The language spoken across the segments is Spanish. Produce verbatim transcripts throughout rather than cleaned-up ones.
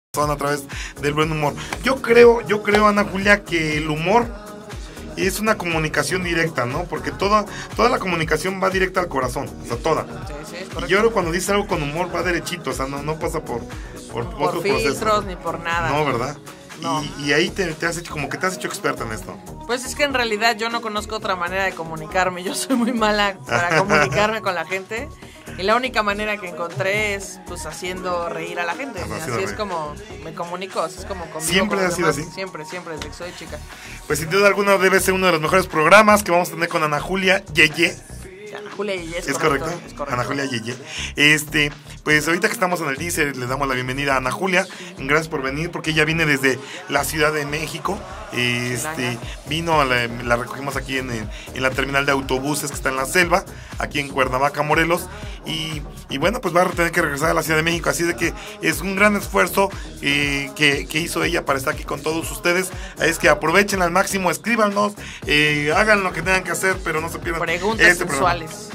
a través del buen humor. Yo creo, yo creo, Ana Julia, que el humor es una comunicación directa, ¿no? Porque toda, toda la comunicación va directa al corazón, o sea, toda. Sí, sí, es y yo creo que cuando dices algo con humor va derechito, o sea, no, no pasa por, por, por otros filtros procesos. ni por nada. No, ¿verdad? No. Y, y ahí te, te has hecho, como que te has hecho experta en esto. Pues es que en realidad yo no conozco otra manera de comunicarme. Yo soy muy mala para comunicarme con la gente. Y la única manera que encontré es pues haciendo reír a la gente. Haciendo así reír. es como me comunico, así es como convivo ¿Siempre con ha los sido demás. así? Siempre, siempre, desde que soy chica. Pues sin duda alguna debe ser uno de los mejores programas que vamos a tener con Ana Julia Yeye. Ana Julia Yeye, es, ¿Es correcto, correcto? es correcto. Ana Julia Yeye. Este, pues ahorita que estamos en el Deezer, les damos la bienvenida a Ana Julia. Gracias por venir, porque ella viene desde la Ciudad de México. Este, vino, a la, la recogimos aquí en, el, en la terminal de autobuses que está en la selva, aquí en Cuernavaca, Morelos. Y, y bueno, pues va a tener que regresar a la Ciudad de México. Así de que es un gran esfuerzo eh, que, que hizo ella para estar aquí con todos ustedes. Es que aprovechen al máximo, escríbanos, eh, hagan lo que tengan que hacer, pero no se pierdan Preguntas este programa. sexuales.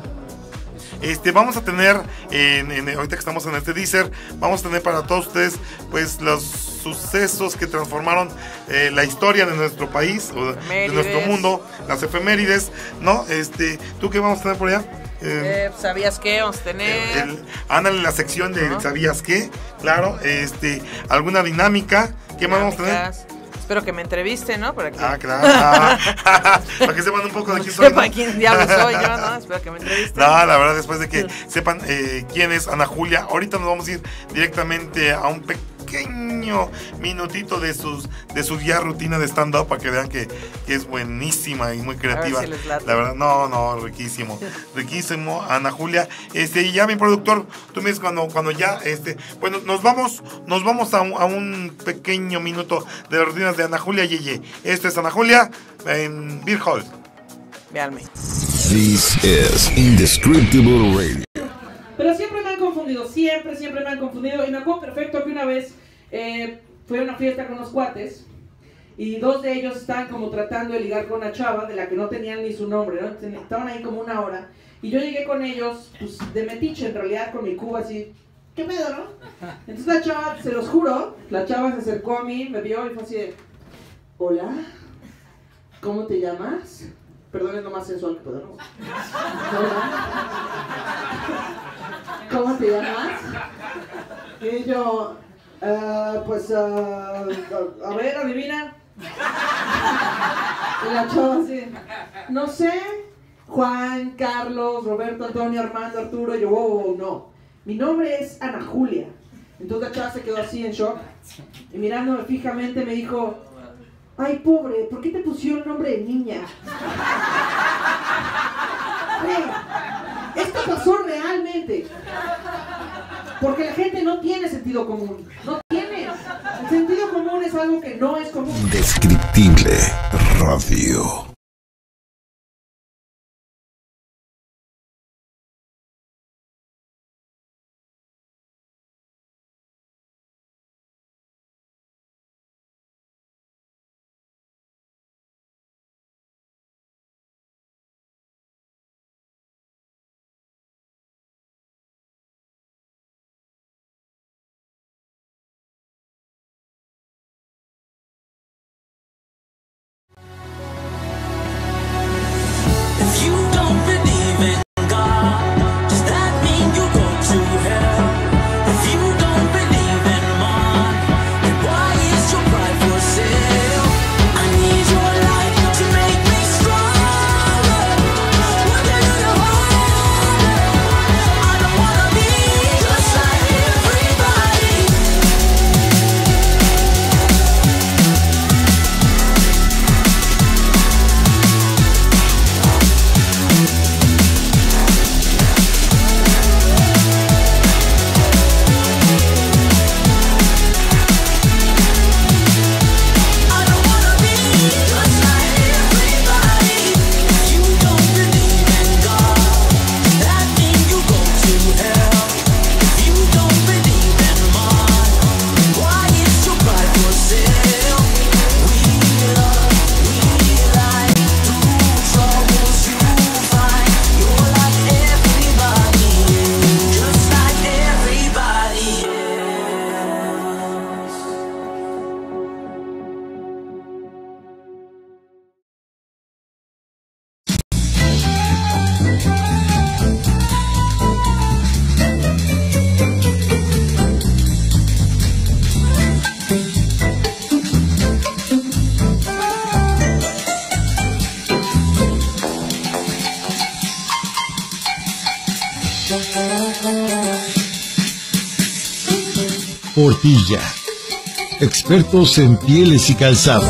Este, vamos a tener, en, en, ahorita que estamos en este Deezer, vamos a tener para todos ustedes, pues, los sucesos que transformaron eh, la historia de nuestro país, o de nuestro mundo, las efemérides, ¿no? Este, ¿tú qué vamos a tener por allá? Eh, ¿Sabías qué? Vamos a tener. El, el, ándale en la sección de uh-huh. ¿Sabías qué? Claro, este, alguna dinámica, ¿qué más vamos a tener? Espero que me entrevisten, ¿no? Para que... Ah, claro. Ah, para que sepan un poco de quién soy. Sepan quién diablo soy yo, ¿no? Espero que me entrevisten. No, la verdad, después de que sepan eh, quién es Ana Julia, ahorita nos vamos a ir directamente a un pequeño minutito de sus de su ya rutina de stand-up para que vean que, que es buenísima y muy creativa. Si les late. La verdad, no, no, riquísimo. Riquísimo, Ana Julia. Este, y ya mi productor, tú me dices cuando, cuando ya, este, bueno, nos vamos, nos vamos a un, a un pequeño minuto de las rutinas de Ana Julia Yeye. Esto es Ana Julia en Beer Hall. Véanme. This is Indescriptible Radio. Pero siempre me han confundido, siempre, siempre me han confundido. Y me acuerdo perfecto que una vez eh, fui a una fiesta con unos cuates y dos de ellos estaban como tratando de ligar con una chava de la que no tenían ni su nombre, ¿no? Estaban ahí como una hora. Y yo llegué con ellos, pues de metiche en realidad, con mi cuba así. ¿Qué pedo, no? Entonces la chava, se los juro, la chava se acercó a mí, me vio y fue así de... Hola, ¿cómo te llamas? Perdón, es lo más sensual que puedo, ¿no? Hola. ¿Cómo te llamas? Y yo, uh, pues, uh, a, a ver, adivina. Y la chava así, no sé, Juan, Carlos, Roberto, Antonio, Armando, Arturo. Y yo, wow, wow, no. Mi nombre es Ana Julia. Entonces la chava se quedó así en shock. Y mirándome fijamente me dijo, ay, pobre, ¿por qué te pusieron nombre de niña? Hey, esto pasó realmente. Porque la gente no tiene sentido común. No tiene. El sentido común es algo que no es común. Indescriptible Radio. Portilla. Expertos en pieles y calzado.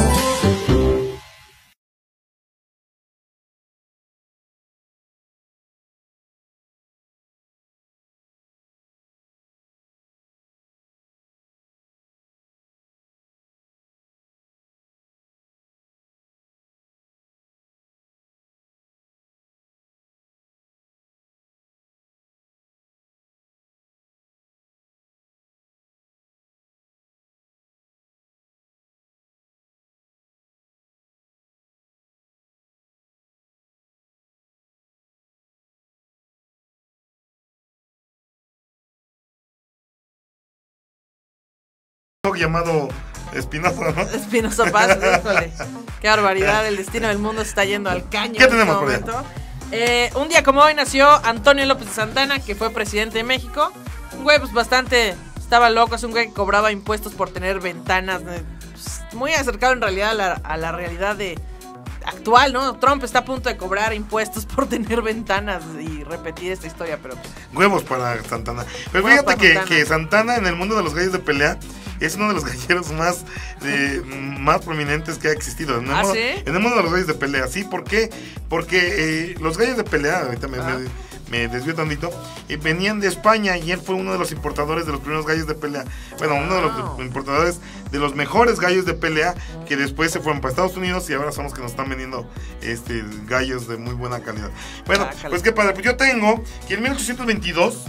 Llamado Espinosa, ¿no? Espinosa Paz, híjole. Qué barbaridad, el destino del mundo está yendo al caño. ¿Qué en tenemos este por allá? momento. Eh, un día como hoy nació Antonio López de Santana, que fue presidente de México. Un güey pues bastante, estaba loco, es un güey que cobraba impuestos por tener ventanas, eh, pues, muy acercado en realidad a la, a la realidad de actual, ¿no? Trump está a punto de cobrar impuestos por tener ventanas y repetir esta historia, pero pues, huevos para Santana. Pero Huevos fíjate para que Santana. que Santana en el mundo de los gallos de pelea es uno de los galleros más eh, más prominentes que ha existido en el, ¿Ah, mundo, sí? en el mundo de los gallos de pelea. Sí, ¿por qué? Porque eh, los gallos de pelea, ahorita me, Ah. me, me desvío tantito, eh, venían de España y él fue uno de los importadores de los primeros gallos de pelea. Bueno, uno de los Wow. importadores de los mejores gallos de pelea que después se fueron para Estados Unidos y ahora son los que nos están vendiendo este gallos de muy buena calidad. Bueno, Ah, pues qué padre. Pues yo tengo que en mil ochocientos veintidós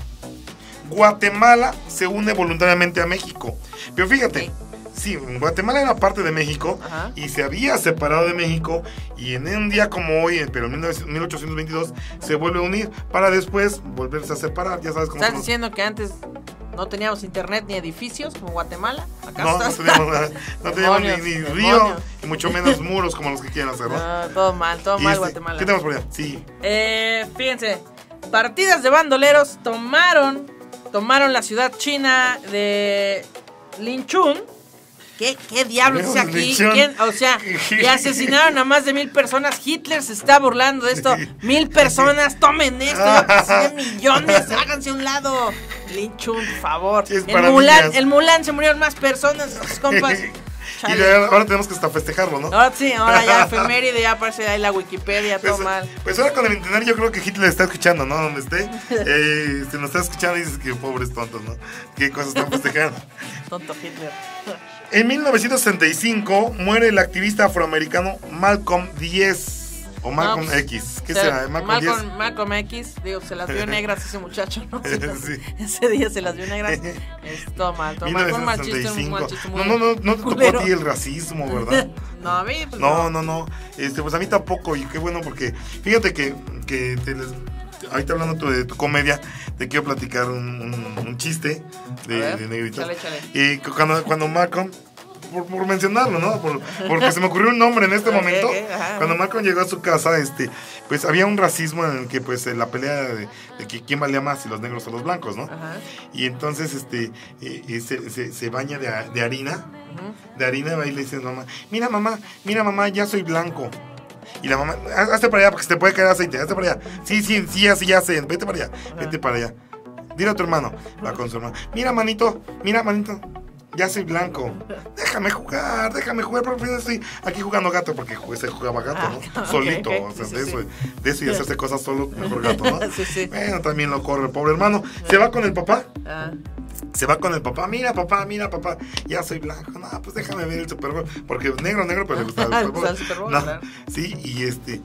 Guatemala se une voluntariamente a México. Pero fíjate, Ok. sí, Guatemala era parte de México. Ajá. Y se había separado de México y en un día como hoy, pero en mil ochocientos veintidós, se vuelve a unir para después volverse a separar. Ya sabes cómo ¿estás son los- diciendo que antes no teníamos internet ni edificios como Guatemala? ¿Acaso No, no estás- teníamos, nada, no teníamos ni, Demonios, ni demonios. río y mucho menos muros como los que quieren hacer, ¿no? No, todo mal, todo Y mal este, Guatemala. ¿qué tenemos por allá? Sí. Eh, fíjense, partidas de bandoleros tomaron, tomaron la ciudad china de Linchun. ¿Qué, qué diablos dice aquí? Linchun. ¿Quién? O sea, y asesinaron a más de mil personas. Hitler se está burlando de esto. Mil personas, tomen esto. Yo perseguí millones, háganse a un lado. Linchun, por favor. Sí, es el para Mulan, niñas. el Mulan se murieron más personas, sus compas. Y Chale. de- ahora tenemos que hasta festejarlo, ¿no? Ahora sí, ahora ya efeméride, ya aparece ahí la Wikipedia, todo Pues, mal. pues ahora con el internet yo creo que Hitler está escuchando, ¿no? Donde esté. Eh, si nos está escuchando y dices que pobres tontos, ¿no? ¿Qué cosas están festejando? Tonto Hitler. En mil novecientos sesenta y cinco muere el activista afroamericano Malcolm X. O Malcolm No, pues, X. ¿Qué se- será? Malcolm X. Malcolm, Malcolm X, digo, se las vio negras ese muchacho, ¿no? Se las- Sí. Ese día se las vio negras. Es todo mal, todo mal. Fue un mal chiste, un mal chiste muy No, no, no, no te tocó culero. a ti el racismo, ¿verdad? No, a mí, pues No, no, no. Este, pues a mí tampoco, y qué bueno porque fíjate que, que te les, ahorita hablando tu- de tu comedia, te quiero platicar un, un- un chiste de, A ver, de negritos. échale, échale. Y cu- cuando, cuando Malcolm, por, por mencionarlo, ¿no? Por- porque se me ocurrió un nombre en este Ok, momento. ok, ajá. Cuando Malcolm llegó a su casa, este, pues había un racismo en el que pues la pelea de, de que quién valía más, si los negros o los blancos, ¿no? Ajá. Y entonces este eh, eh, se, se, se baña de, a- de harina, Ujú. de harina, va y le dice a su mamá, mira mamá, mira mamá, ya soy blanco. Y la mamá, "Haz- hazte para allá porque se te puede caer aceite, hazte para allá. Sí, sí, sí, ya, sí, ya sé, vete para allá, vete para allá. Dile a tu hermano, va con su hermano, mira manito, mira manito, ya soy blanco. Déjame jugar, déjame jugar, porque yo estoy aquí jugando gato, porque jugué- se jugaba gato, ¿no? Ah, ok, Solito, ok. o sea, Sí, de, sí, eso, sí. de eso y hacerse cosas solo, mejor gato, ¿no? Sí, sí. Bueno, también lo corre el pobre hermano. Se va con el papá. Ah, Se va con el papá, mira papá, mira papá, ya soy blanco, no, pues déjame ver el Super Bowl, porque negro, negro, pero le gusta el Le Super Bowl. gusta el Super Bowl, No, claro. sí, y este,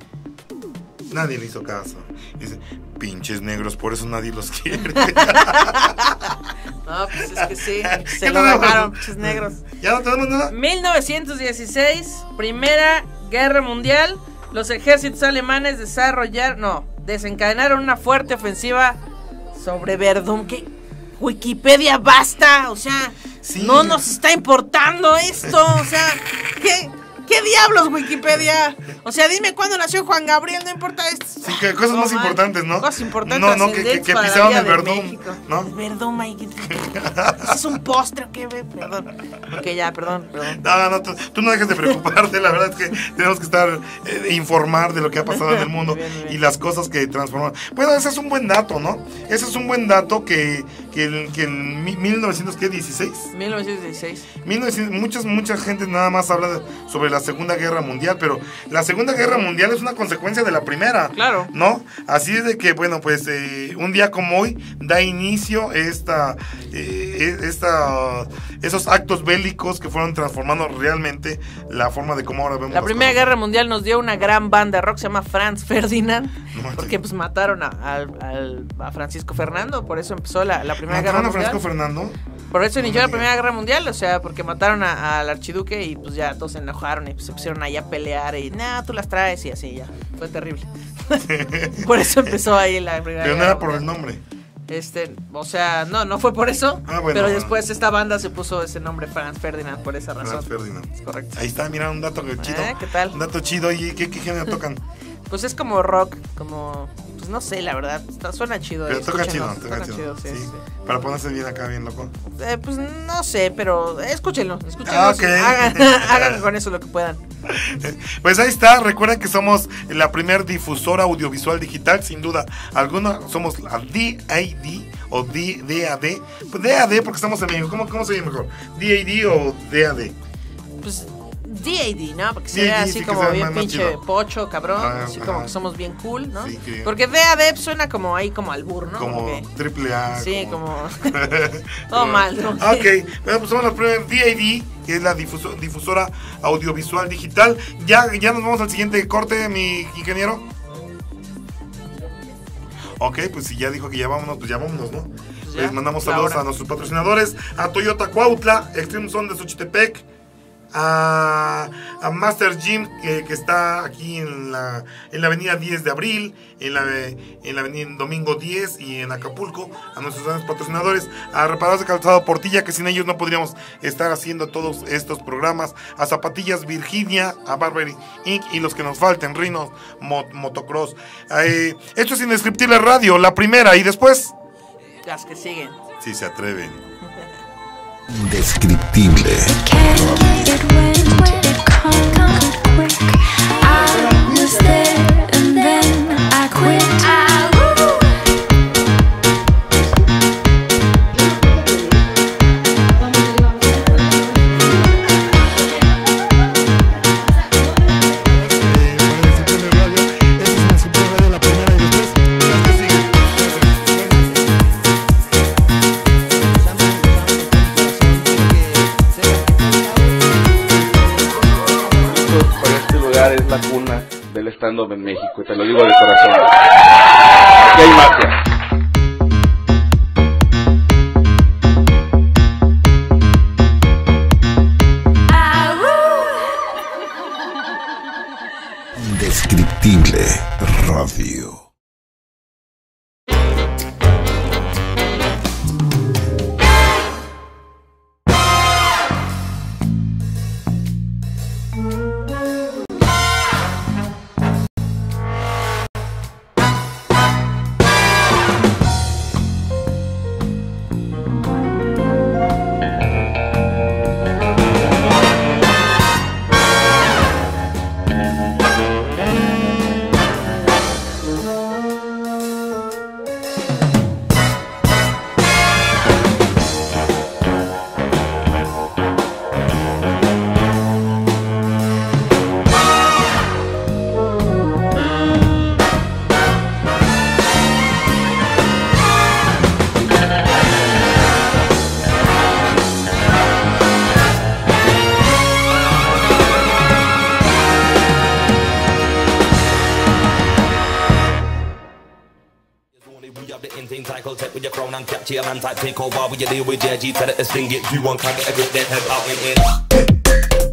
nadie le hizo caso. Dice, pinches negros, por eso nadie los quiere. no, pues es que sí. ¿Qué Se lo tenemos? ganaron, pinches negros. ¿Ya no tenemos nada? mil novecientos dieciséis, Primera Guerra Mundial. Los ejércitos alemanes desarrollaron, no, desencadenaron una fuerte ofensiva sobre Verdún. ¿Qué? Wikipedia, basta. O sea, Sí. no nos está importando esto. O sea, ¿qué? ¿Qué diablos, Wikipedia? O sea, dime cuándo nació Juan Gabriel, no importa esto. Sí, que cosas No, más man. importantes, ¿no? Cosas importantes. No, no, que, que, trascendentes que para la pisaron vida el de Verdún, México. ¿no? El Verdún, Mike. ¿Ese es un postre o qué, güey? Perdón. Ok, ya, perdón, perdón. No, no, tú, tú no dejes de preocuparte, la verdad es que tenemos que estar, eh, informar de lo que ha pasado en el mundo Bien, bien. y las cosas que transforman. Bueno, ese es un buen dato, ¿no? Ese es un buen dato que, que en que en mi- mil novecientos dieciséis. mil novecientos dieciséis. mil novecientos, muchas, mucha gente nada más habla de- sobre la Segunda Guerra Mundial, pero la Segunda Guerra Mundial es una consecuencia de la primera. Claro. ¿No? Así es de que, bueno, pues eh, un día como hoy da inicio esta, eh, esta, esos actos bélicos que fueron transformando realmente la forma de cómo ahora vemos La las Primera cosas. Guerra Mundial nos dio una gran banda de rock, se llama Franz Ferdinand, No manches. porque pues mataron a, al- al- a Francisco Fernando, por eso empezó la, la Primera Guerra ¿Mataron a Mundial. Francisco Fernando? Por eso No inició me la Primera Guerra Mundial, o sea, porque mataron a- al archiduque y pues ya todos se enojaron y pues, se pusieron ahí a pelear y nah, tú las traes y así ya. Fue terrible. Por eso empezó ahí la Primera Pero no Guerra era por el Mundial. nombre. Este, o sea, no, no fue por eso, Ah, bueno. pero después esta banda se puso ese nombre Franz Ferdinand por esa razón. Franz Ferdinand. Es correcto. Ahí está, mira, un dato chido. Eh, ¿qué tal? Un dato chido. ¿Y qué, qué género tocan? Pues es como rock, como, pues no sé, la verdad, está- suena chido. Pero eh, toca chido, escúchenlo, toca suena chido. sí, Sí. sí. Para ponerse bien acá, bien loco. Eh, pues no sé, pero escúchenlo, escúchenlo. Ah, ok. Hagan, hagan con eso lo que puedan. Pues ahí está, recuerden que somos la primer difusora audiovisual digital, sin duda alguna, somos la D A D o D- DAD, pues D A D porque estamos en México, ¿cómo, cómo se oye mejor? ¿D A D o D A D? Pues D A D, ¿no? Porque se D ve A D, así sí, que como sea bien más- más pinche chido. pocho, cabrón, Ah, así ajá. como que somos bien cool, ¿no? Sí, que- Porque D A D suena como ahí como albur, ¿no? Como que- triple A. Sí, como... Todo mal, ¿no? Ah, ok, bueno, pues somos la primera D A D, que es la difuso- difusora audiovisual digital. Ya, ya nos vamos al siguiente corte, mi ingeniero. Ok, pues si ya dijo que ya vámonos, pues ya vámonos, ¿no? ya, Les mandamos la saludos hora. a nuestros patrocinadores, a Toyota Cuautla, Extreme Zone de Xochitepec, a, a Master Gym, que, que está aquí en la, en la avenida diez de abril, en la, en la avenida Domingo diez y en Acapulco, a nuestros grandes patrocinadores, a Reparadores de Calzado Portilla, que sin ellos no podríamos estar haciendo todos estos programas, a Zapatillas Virginia, a Barbery incorporated y los que nos falten, Rinos, Mot- Motocross. Eh, esto es Indescriptible Radio, la primera, y después, Las que siguen. si se atreven. Indescriptible. It went, it come, come quick. I was there and then I quit. Por este lugar es la cuna del stand-up en México, y te lo digo de corazón. Aquí hay magia. Indescriptible Radio. We have the insane cycle set with your crown and capture your man type take over with your deal with J G tell it to sting it you want can't get a grip then head out and in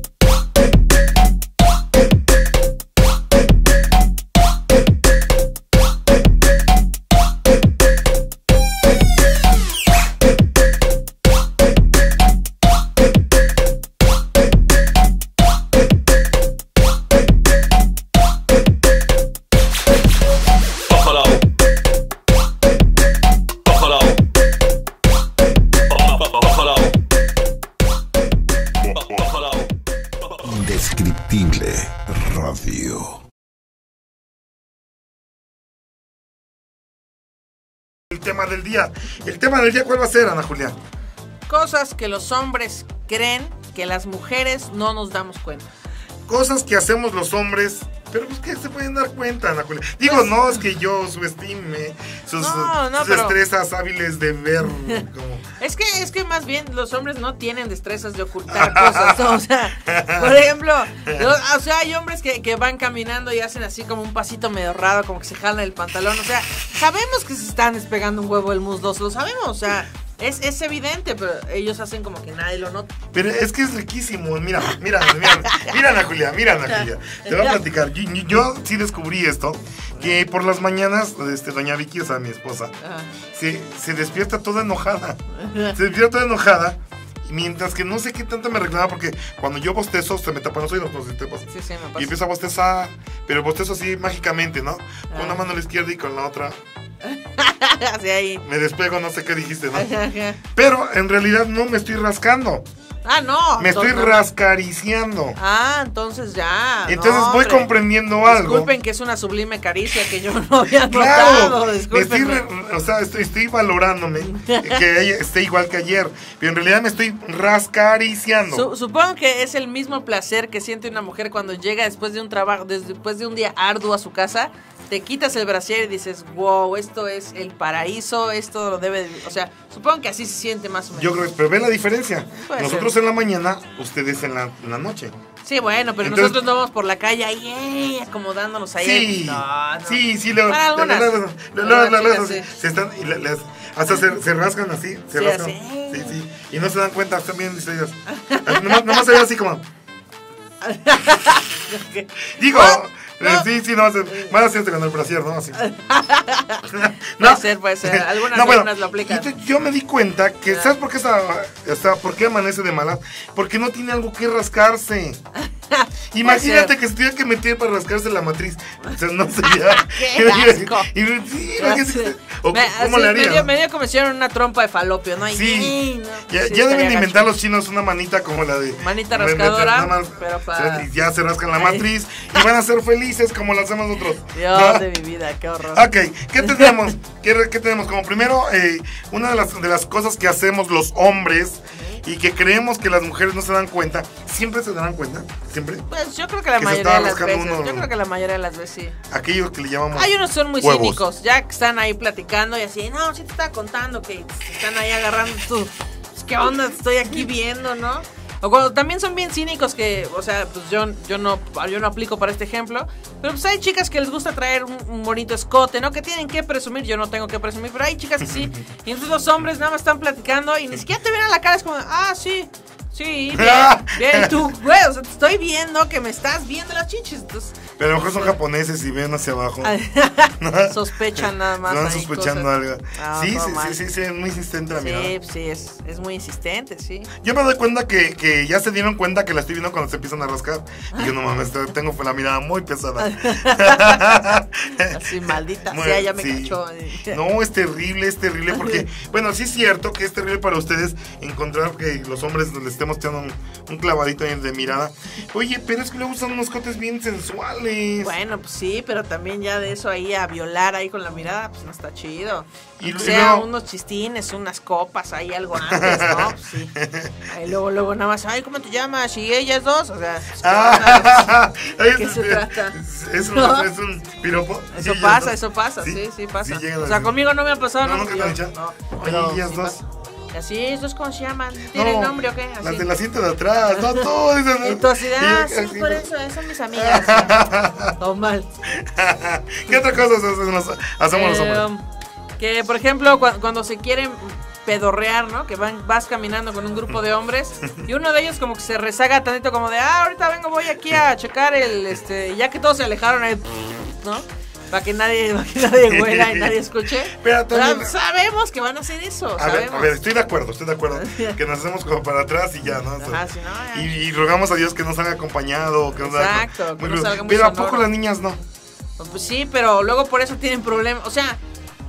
Buffalo Buffalo Buffalo Buffalo Indescriptible Radio. El tema del día. ¿El tema del día cuál va a ser, Ana Julia? Cosas que los hombres creen que las mujeres no nos damos cuenta. Cosas que hacemos los hombres, pero pues que se pueden dar cuenta, Ana Julia. Digo, Pues- no es que yo subestime sus, No, no, sus pero- destrezas hábiles de ver como... Es que, es que más bien los hombres no tienen destrezas de ocultar cosas, ¿no? O sea, por ejemplo, los- o sea, hay hombres que, que van caminando y hacen así como un pasito medio raro, como que se jalan el pantalón, o sea, sabemos que se están despegando un huevo del muslo, lo sabemos, o sea, es, es evidente, pero ellos hacen como que nadie lo nota. Pero es que es riquísimo. Mira, mira, mira, mira, Ana Julia, mira, Ana Julia. Te voy a platicar. Yo, yo- yo sí descubrí esto, que por las mañanas, este, doña Vicky, o sea, mi esposa, Ajá. se, se despierta toda enojada. Se despierta toda enojada. Mientras que no sé qué tanto me reclama, porque cuando yo bostezo se me tapan los oídos, no sé si te pasa. Sí, sí, me pasa. Y empiezo a bostezar, pero bostezo así mágicamente, ¿no? Con Ah. una mano a la izquierda y con la otra Así ahí. me despego, no sé qué dijiste, ¿no? Ajá, ajá. Pero en realidad no me estoy rascando, Ah, no. me estoy entonces- rascariciando. Ah, entonces ya. Entonces no, voy hombre. comprendiendo algo. Disculpen que es una sublime caricia que yo no había Claro, notado. me estoy, Disculpen. re- o sea, estoy, estoy valorándome que ella esté igual que ayer, pero en realidad me estoy rascariciando. Su- supongo que es el mismo placer que siente una mujer cuando llega después de un trabajo, después de un día arduo a su casa, te quitas el brasier y dices, wow, esto es el paraíso, esto lo debe, de-". O sea, supongo que así se siente más o menos. Yo creo, pero ve la diferencia. Puede Nosotros ser. en la mañana, ustedes en la, en la noche. Sí, bueno, pero Entonces- nosotros no vamos por la calle ahí, ey, acomodándonos ahí. Sí, No, no. sí, sí, luego, Para algunas. luego- luego- luego- Algunas luego- luego chicas, se- se están y le- les- hasta se, se rascan así, se Sí, rascan. así. Sí, sí, y no se dan cuenta, están bien distraídas. nomás, nomás se ve así como, digo, No. eh, sí, sí, no, se, más así con el brasier, ¿no? Así. Puede ser, puede ser. Algunas algunas lo aplican. entonces yo me di cuenta que, ¿sabes por qué, esa, o sea, por qué amanece de malas? Porque no tiene algo que rascarse. Imagínate ser. que se tuviera que meter para rascarse la matriz. O sea, no sería. ¡Qué asco! Y, sí, imagínate. O, Me, ¿Cómo así, le me haría? dio, me dio como si era una trompa de falopio, ¿no? Y- Sí, no, ya, sí, ya deben estaría de inventar gacho. los chinos una manita como la de... Manita me- me- rascadora, nada más, pero para- y ya se rascan la Ay. matriz y van a ser felices como lo hacemos nosotros. Dios ¿no? de mi vida, qué horror. Ok, ¿qué tenemos? ¿Qué, qué tenemos? Como primero, eh, una de las, de las cosas que hacemos los hombres y que creemos que las mujeres no se dan cuenta, ¿siempre se darán cuenta? ¿Siempre? Pues yo creo que la Que se mayoría estaba de las rascando veces, uno- yo creo que la mayoría de las veces sí. Aquellos que le llamamos Hay unos que son muy huevos. cínicos, ya que están ahí platicando y así, no, sí te estaba contando que se están ahí agarrando tu, pues, ¿qué onda? Te estoy aquí viendo, ¿no? O cuando también son bien cínicos que, o sea, pues yo, yo no yo no aplico para este ejemplo, pero pues hay chicas que les gusta traer un, un bonito escote, ¿no? Que tienen que presumir, yo no tengo que presumir, pero hay chicas que sí. Y entonces los hombres nada más están platicando y ni siquiera te ven a la cara, es como, ah, sí, sí, bien, bien, tú, güey, o sea, te estoy viendo que me estás viendo las chichis, entonces... Pero a lo mejor son japoneses y ven hacia abajo. Sospechan nada más. Van ahí sospechando cosas. algo. Ah, sí, todo sí, mal. sí, sí, sí, es muy insistente la mirada. Sí, sí, es, es muy insistente, sí. Yo me doy cuenta que, que ya se dieron cuenta que la estoy viendo cuando se empiezan a rascar. Y yo no mames, tengo la mirada muy pesada. Así, maldita Muy- sea, ya me sí. cachó. No, es terrible, es terrible porque, bueno, sí es cierto que es terrible para ustedes encontrar que los hombres les estemos echando un, un clavadito ahí de mirada. Oye, pero es que luego usan unos cotes bien sensuales. Bueno, pues sí, pero también ya de eso ahí a violar ahí con la mirada, pues no está chido. Y O luego- sea, unos chistines, unas copas, ahí algo antes, ¿no? Pues sí. Ahí luego, luego nada más, ay, ¿cómo te llamas? ¿Y ellas dos? O sea, pues, ¿qué onda? Ay, ¿qué es- se trata? Es, es un, ¿No? es un piropo. Eso Sí, pasa, ellas eso dos. pasa, sí, sí, pasa. llegan O a sea, decir- conmigo no me ha pasado, No, ¿no? nunca te han Yo- dicho. no, Oye, pero ellas sí dos. pasa. Y así, ¿esos cómo se llaman? ¿Tienen nombre o qué? Así. Las del asiento de atrás, no tú. dices, Y tú así de, ah, y- sí, así. por eso, esas son mis amigas. Todo mal. ¿Qué otra cosa hacemos, hacemos los Eh, hombres? Que, por ejemplo, cu- cuando se quieren pedorrear, ¿no? Que van, vas caminando con un grupo de hombres y uno de ellos como que se rezaga tantito como de, ah, ahorita vengo, voy aquí a checar el, este, y ya que todos se alejaron, ahí, ¿no? Para que nadie, para que nadie huela y nadie escuche. Pero también- Ah, sabemos que van a hacer eso, A ver, sabemos. a ver, estoy de acuerdo, estoy de acuerdo. Que nos hacemos como para atrás y ya, ¿no? O sea, Ajá, si no, ya. y, y rogamos a Dios que nos haga acompañado. Que nos haga- Exacto, que muy no bien. salga muy Pero ¿a sonoro. poco las niñas no? Pues sí, pero luego por eso tienen problemas. O sea,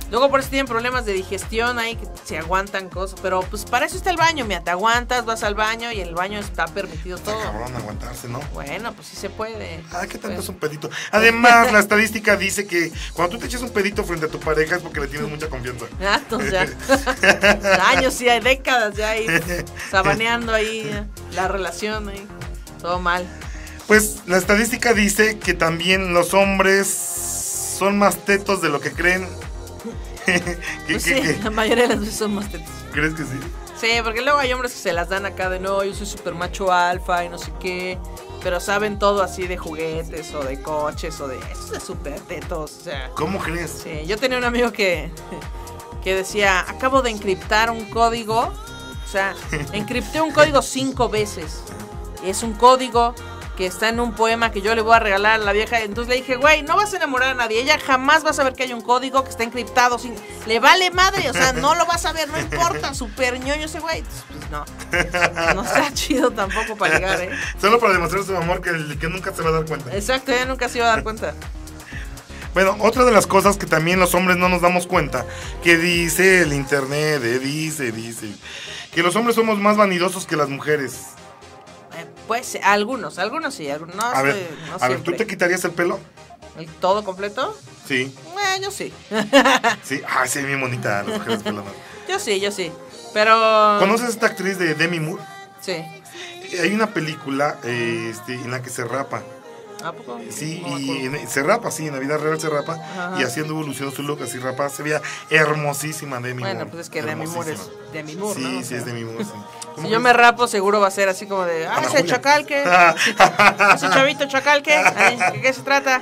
Luego por eso tienen problemas de digestión ahí, que se aguantan cosas. Pero pues para eso está el baño, mira, te aguantas, vas al baño y en el baño está permitido todo. Está cabrón aguantarse, ¿no? Bueno, pues sí se puede. Ah, ¿qué tanto Bueno. es un pedito? Además, la estadística dice que cuando tú te echas un pedito frente a tu pareja es porque le tienes mucha confianza. Ah, entonces ya. Años, sí, hay décadas ya ahí. Sabaneando ahí ya, la relación ahí. Todo mal. Pues la estadística dice que también los hombres son más tetos de lo que creen. ¿Qué, Pues qué, sí, qué? la mayoría de las veces son más tetas. ¿Crees que sí? Sí, porque luego hay hombres que se las dan acá de no, yo soy super macho alfa y no sé qué. Pero saben todo así de juguetes o de coches o de... Eso es de super tetos, o sea... ¿Cómo crees? Sí, yo tenía un amigo que, que decía, acabo de encriptar un código. O sea, encripté un código cinco veces. Y es un código que está en un poema que yo le voy a regalar a la vieja. Entonces le dije, güey, no vas a enamorar a nadie. Ella jamás va a saber que hay un código que está encriptado. Sin... Le vale madre, o sea, no lo vas a ver, no importa. Súper ñoño ese güey. Pues no, no está chido tampoco para ligar, ¿eh? Solo para demostrar su amor que, que nunca se va a dar cuenta. Exacto, ella nunca se iba a dar cuenta. Bueno, otra de las cosas que también los hombres no nos damos cuenta, que dice el internet, eh, dice, dice, que los hombres somos más vanidosos que las mujeres. Eh, pues algunos, algunos sí, algunos no. A ver, estoy- no a ver, siempre. ¿tú te quitarías el pelo? ¿El todo completo? Sí, Eh, yo sí. sí. Ah, sí, bien bonita las mujeres peludas. Yo sí, yo sí. Pero... ¿Conoces a esta actriz de Demi Moore? Sí. Hay una película eh, este, en la que se rapa. ¿A poco? Sí, No me y acuerdo. en- se rapa, sí, en la vida real se rapa. Ajá. Y haciendo evolucionó su look, así rapa. Se veía hermosísima Demi Moore. Bueno, pues es que Demi Moore es hermosísima. Demi Moore, Sí, ¿no? O sí, sea, es Demi Moore, sí. Si yo me rapo, seguro va a ser así como de... Ah, Ana ese Julia. chacal, ¿qué? Ese chavito chacal, ¿qué? Ay, ¿de qué se trata?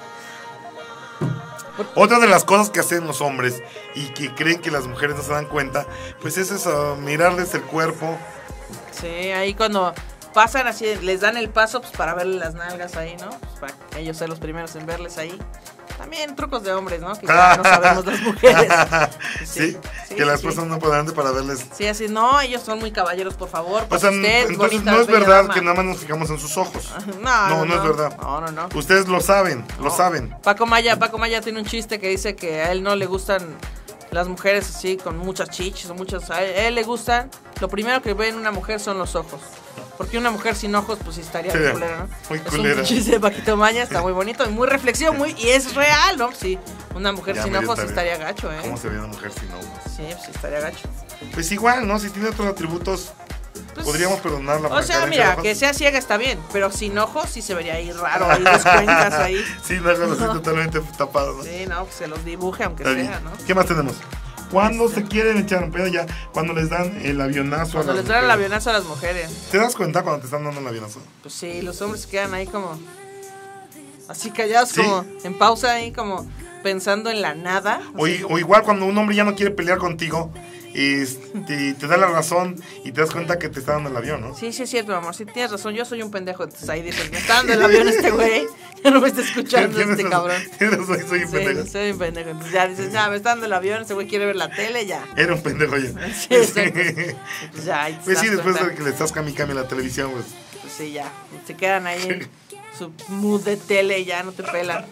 Otra de las cosas que hacen los hombres y que creen que las mujeres no se dan cuenta, pues es eso, mirarles el cuerpo. Sí, ahí cuando pasan así, les dan el paso pues para verle las nalgas ahí, ¿no? Pues para que ellos sean los primeros en verles ahí. También trucos de hombres, ¿no? Que ya no sabemos las mujeres. Sí, sí, que las sí. personas no podrán para verles. Sí, así, no, ellos son muy caballeros, por favor. O Pues sea, usted, entonces bonita, no es bella verdad dama. que nada más nos fijamos en sus ojos. No, No, no es verdad. No, no, no. Ustedes lo saben, lo No. saben. Paco Maya, Paco Maya tiene un chiste que dice que a él no le gustan las mujeres así con muchas chichis o muchas... A él, a él le gustan, lo primero que ve en una mujer son los ojos. Porque una mujer sin ojos pues sí estaría Sí, muy culera, ¿no? muy es culera. un chiste de Paquito Maya, está muy bonito y muy reflexivo, muy y es real, ¿no? Sí, una mujer Ya sin me dio ojos sí tarea. estaría gacho, ¿eh? ¿Cómo se ve una mujer sin ojos? Sí, pues sí estaría gacho. Pues igual, ¿no? Si tiene otros atributos, Pues, podríamos perdonarla. por o sea, carencia de mira, ojos. que sea ciega está bien, pero sin ojos sí se vería ahí raro, ahí dos cuencas ahí. Sí, no, no, sí, totalmente tapado, ¿no? Sí, no, que se los dibuje aunque Está bien. sea, ¿no? ¿Qué más tenemos? Cuando se quieren echar un pedo ya, cuando les dan el avionazo Cuando a las les dan el mujeres. avionazo a las mujeres. ¿Te das cuenta cuando te están dando el avionazo? Pues sí, los hombres se quedan ahí como... Así callados, Sí. como en pausa ahí, como pensando en la nada. O, i- o igual cuando un hombre ya no quiere pelear contigo, este, te da la razón y te das cuenta que te está dando el avión, ¿no? Sí, sí es cierto, amor, sí tienes razón, yo soy un pendejo. Entonces ahí dices, me está dando el avión este güey, ya no me está escuchando Tienes este razón, cabrón. tienes razón, soy un Sí, pendejo. soy un pendejo. Entonces ya dices, ya, me está dando el avión, este güey quiere ver la tele, ya. Era un pendejo ya. Sí, exacto. Pues ya, ahí te Pues sí, das después cuenta. de que le estás cami cami a la televisión, pues. Pues sí, ya, se quedan ahí en su mood de tele y ya no te pelan.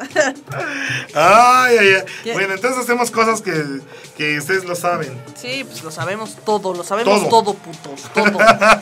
Ay, ay, ay. ¿Qué? Bueno, entonces hacemos cosas que, que ustedes lo saben. Sí, pues lo sabemos todo, lo sabemos Todo. todo, putos, todo.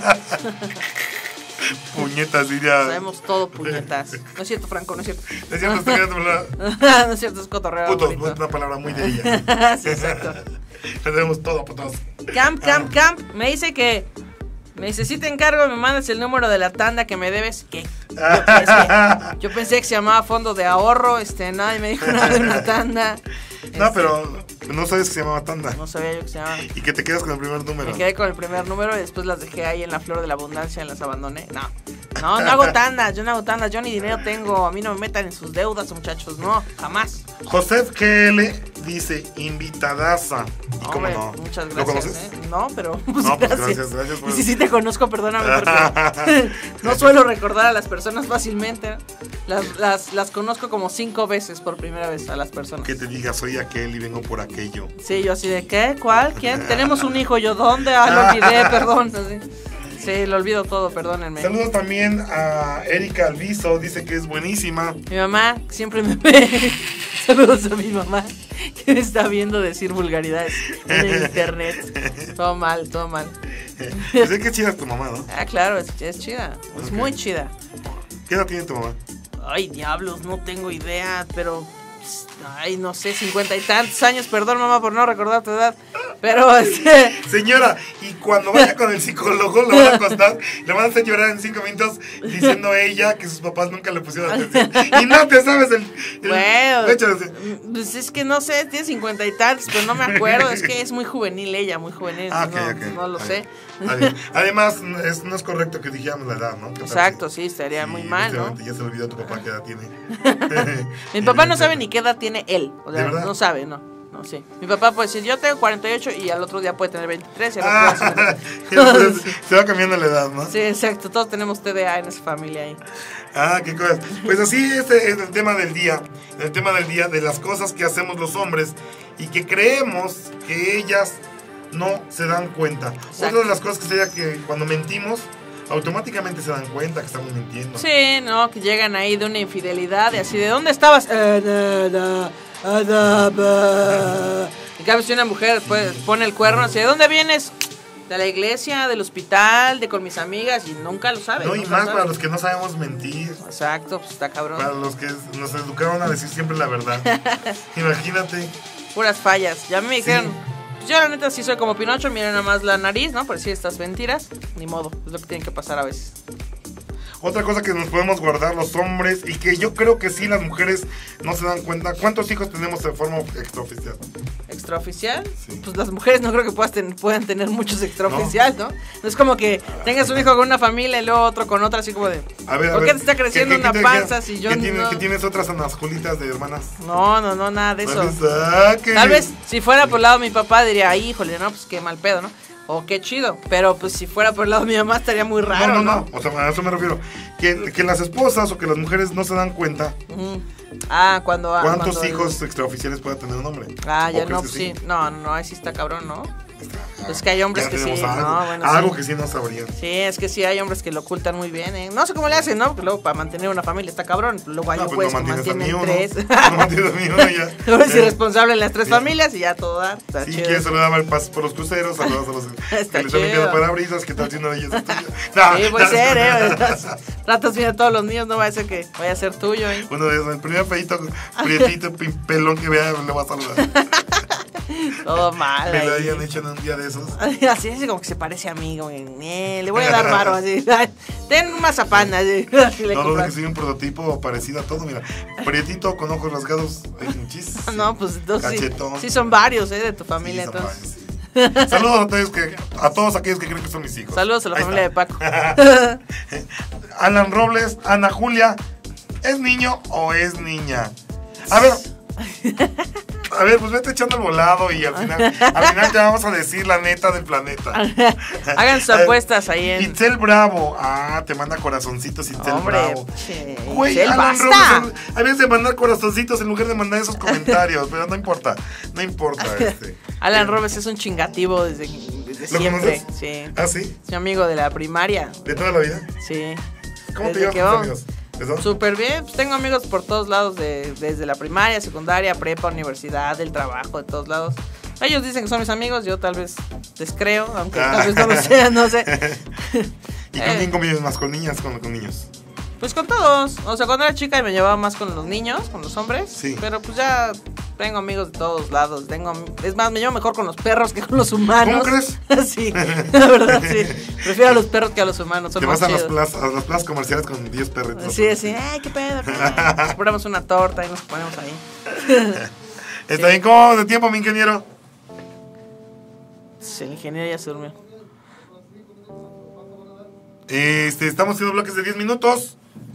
Puñetas, diría. Sabemos todo, puñetas. No es cierto, Franco, no es cierto. Es cierto, estoy queriendo hablar. No es cierto, es cotorreo. Putos, bonito. es una palabra muy de ella. Sí, exacto. Tenemos todo, putos. Camp, camp, camp. Me dice que. Me dice, si te encargo, me mandas el número de la tanda que me debes. ¿Qué? Yo pensé, yo pensé que se llamaba fondo de ahorro. Este, nadie me dijo nada de una tanda. No, Este, pero no sabes que se llamaba tanda. No sabía yo que se llamaba. Y que te quedas con el primer número. Me quedé con el primer número y después las dejé ahí en la flor de la abundancia, las abandoné. No, no, no hago tandas, yo no hago tandas, yo ni dinero tengo, a mí no me metan en sus deudas, muchachos, no, jamás. Josef G L dice invitadaza. ¿Y cómo Hombre, no? muchas ¿Lo gracias. conoces? ¿eh? No, pero pues, No, pues, gracias. gracias, gracias por- Y si sí te conozco, perdóname porque no suelo recordar a las personas fácilmente. Las, las, las conozco como cinco veces por primera vez a las personas. Que te diga, soy aquel y vengo por aquello. Sí, yo así de, ¿qué? ¿Cuál? ¿Quién? Tenemos un hijo, yo, ¿dónde? Ah, lo olvidé, perdón. Así. Sí, lo olvido todo, perdónenme. Saludos también a Erika Alviso, dice que es buenísima. Mi mamá siempre me ve. Saludos a mi mamá. que me está viendo decir vulgaridades en el internet. Todo mal, todo mal. Sé que chida es tu mamá, ¿no? Ah, claro, es, es chida. Es Ok. muy chida. ¿Qué edad tiene tu mamá? Ay, diablos, no tengo idea, pero... Ay, no sé, cincuenta y tantos años. Perdón, mamá, por no recordar tu edad. Pero, este... Señora, y cuando vaya con el psicólogo, lo van a acostar, le van a hacer llorar en cinco minutos diciendo ella que sus papás nunca le pusieron atención. Y no te sabes el... el Bueno, de hecho, pues es que no sé, tiene cincuenta y tantos, pero no me acuerdo. Es que es muy juvenil ella, muy juvenil. Ah, ok, no, ok. no lo Está sé. bien, está bien. Además, no es, no es correcto que dijéramos la edad, ¿no? ¿Qué tal Exacto, si- sí, estaría si muy mal, ¿no? efectivamente Ya se le olvidó a tu papá qué edad tiene. Mi papá no sabe ni qué edad tiene él. O sea, ¿De verdad? no sabe, no. No sé. Mi papá puede decir, yo tengo cuarenta y ocho y al otro día puede tener veintitrés. Y al otro día Ah, cincuenta. se se va cambiando la edad, ¿no? Sí, exacto. Todos tenemos T D A en esa familia ahí. Ah, qué cosas. Pues así este es el tema del día. El tema del día de las cosas que hacemos los hombres y que creemos que ellas no se dan cuenta. Otra de las cosas que sería que cuando mentimos, automáticamente se dan cuenta que estamos mintiendo. Sí, no, que llegan ahí de una infidelidad y así, ¿de dónde estabas? Eh, da, da, ah, da, ba. En cambio, si una mujer pues, pone el cuerno así, ¿de dónde vienes? De la iglesia, del hospital, de con mis amigas, y nunca lo sabe. No, y nunca más lo para sabe. los que no sabemos mentir. Exacto, pues está cabrón. Para los que nos educaron a decir siempre la verdad. Imagínate. Puras fallas. Ya a mí me dijeron, pues yo la neta sí soy como Pinocho, miren nada más la nariz, ¿no? Por decir estas mentiras, ni modo, es lo que tiene que pasar a veces. Otra cosa que nos podemos guardar los hombres y que yo creo que sí las mujeres no se dan cuenta. ¿Cuántos hijos tenemos de forma extraoficial? ¿Extraoficial? Sí. Pues las mujeres no creo que puedas ten- puedan tener muchos extraoficial, ¿no? No es como que tengas un hijo con una familia y luego otro con otra, así como de... A ver, a ¿Por ver. qué te está creciendo ¿Qué- qué- una qué- panza qué- si yo ¿qué tienes, no...? ¿Qué tienes otras anasculitas de hermanas? No, no, no, nada de eso. Pues, ah, que- Tal vez si fuera por el lado de mi papá diría, "Ay, híjole, no, pues qué mal pedo, ¿no? O qué chido. Pero pues si fuera por el lado de mi mamá estaría muy raro, No, ¿no? no, no. O sea, a eso me refiero. Que, que las esposas o que las mujeres no se dan cuenta Ujú. Ah, cuando... ah, cuántos cuando el- hijos extraoficiales puede tener un hombre. Ah, ¿O ya crees no, que pues sí. No, no, ahí sí está cabrón, ¿no? Está- Pues que hay hombres ya que sí, tenemos no, Algo, bueno, algo sí. que sí no sabrían. Sí, es que sí hay hombres que lo ocultan muy bien, ¿eh? No sé cómo le hacen, ¿no? Porque luego para mantener una familia está cabrón. Luego hay No, un pues juez no que mantienes a mantiene ni uno. tres. No mantienes a ni uno ya. Tú eres Eh, irresponsable en las tres sí. familias y ya todo da. Está Sí, chido. que eso le daba el paso por los cruceros, saludos a los Está que le están chido. limpiando parabrisas, que tal si uno de ellos es tuyo. No, Sí, puede no, ser, no, no. ¿eh? Tratas bien a todos los niños, no va a ser que vaya a ser tuyo, ¿eh? Uno de esos, el primer feito, prietito, pin- pelón que vea, le va a saludar. Todo mal. Me lo ahí. hayan hecho en un día de esos. Así es como que se parece a mí, como que, eh, le voy a dar varo así. Ten un mazapán, así. así le No dudo compras. que soy un prototipo parecido a todo, mira. Prietito con ojos rasgados, ay, chis. No, pues entonces sí, Cachetón. sí son varios, ¿eh? De tu Sí, familia, son entonces. varios, sí. Saludos a todos, que, a todos aquellos que creen que son mis hijos. Saludos a la Ahí familia está. de Paco. Alan Robles, Ana Julia, ¿es niño o es niña? A ver, a ver, pues vete echando el volado y al final, al final te vamos a decir la neta del planeta. Hagan sus apuestas ahí en... Itzel Bravo, ah, te manda corazoncitos Itzel Hombre, Bravo. che, Güey, Itzel, Alan basta. Robles, hay veces de mandar corazoncitos en lugar de mandar esos comentarios, pero no importa, no importa. Este. Alan Robles es un chingativo desde, desde ¿Lo siempre. conoces? Sí. ¿Ah, sí? Es mi amigo de la primaria. ¿De toda la vida? Sí. ¿Cómo te Desde llevas que con tus vamos- amigos? ¿Eso? Súper bien, pues tengo amigos por todos lados, de, desde la primaria, secundaria, prepa, universidad, del trabajo, de todos lados. Ellos dicen que son mis amigos, yo tal vez les creo, aunque Ah. tal vez no lo sean, no sé. ¿Y con Eh. quién convives más? ¿Con niñas o con, con niños? Pues con todos, o sea, cuando era chica me llevaba más con los niños, con los hombres, Sí. pero pues ya tengo amigos de todos lados, tengo, es más, me llevo mejor con los perros que con los humanos. ¿Cómo crees? Sí, la verdad sí, prefiero a los perros que a los humanos, son Te más vas a las, chidos. plazas, a las plazas comerciales con diez perritos. Sí, sí, ay, qué pedo, qué pedo. Nos compramos una torta y nos ponemos ahí. Está bien, ¿cómo vamos de tiempo, mi ingeniero? Sí, el ingeniero ya se durmió. Este, estamos haciendo bloques de diez minutos.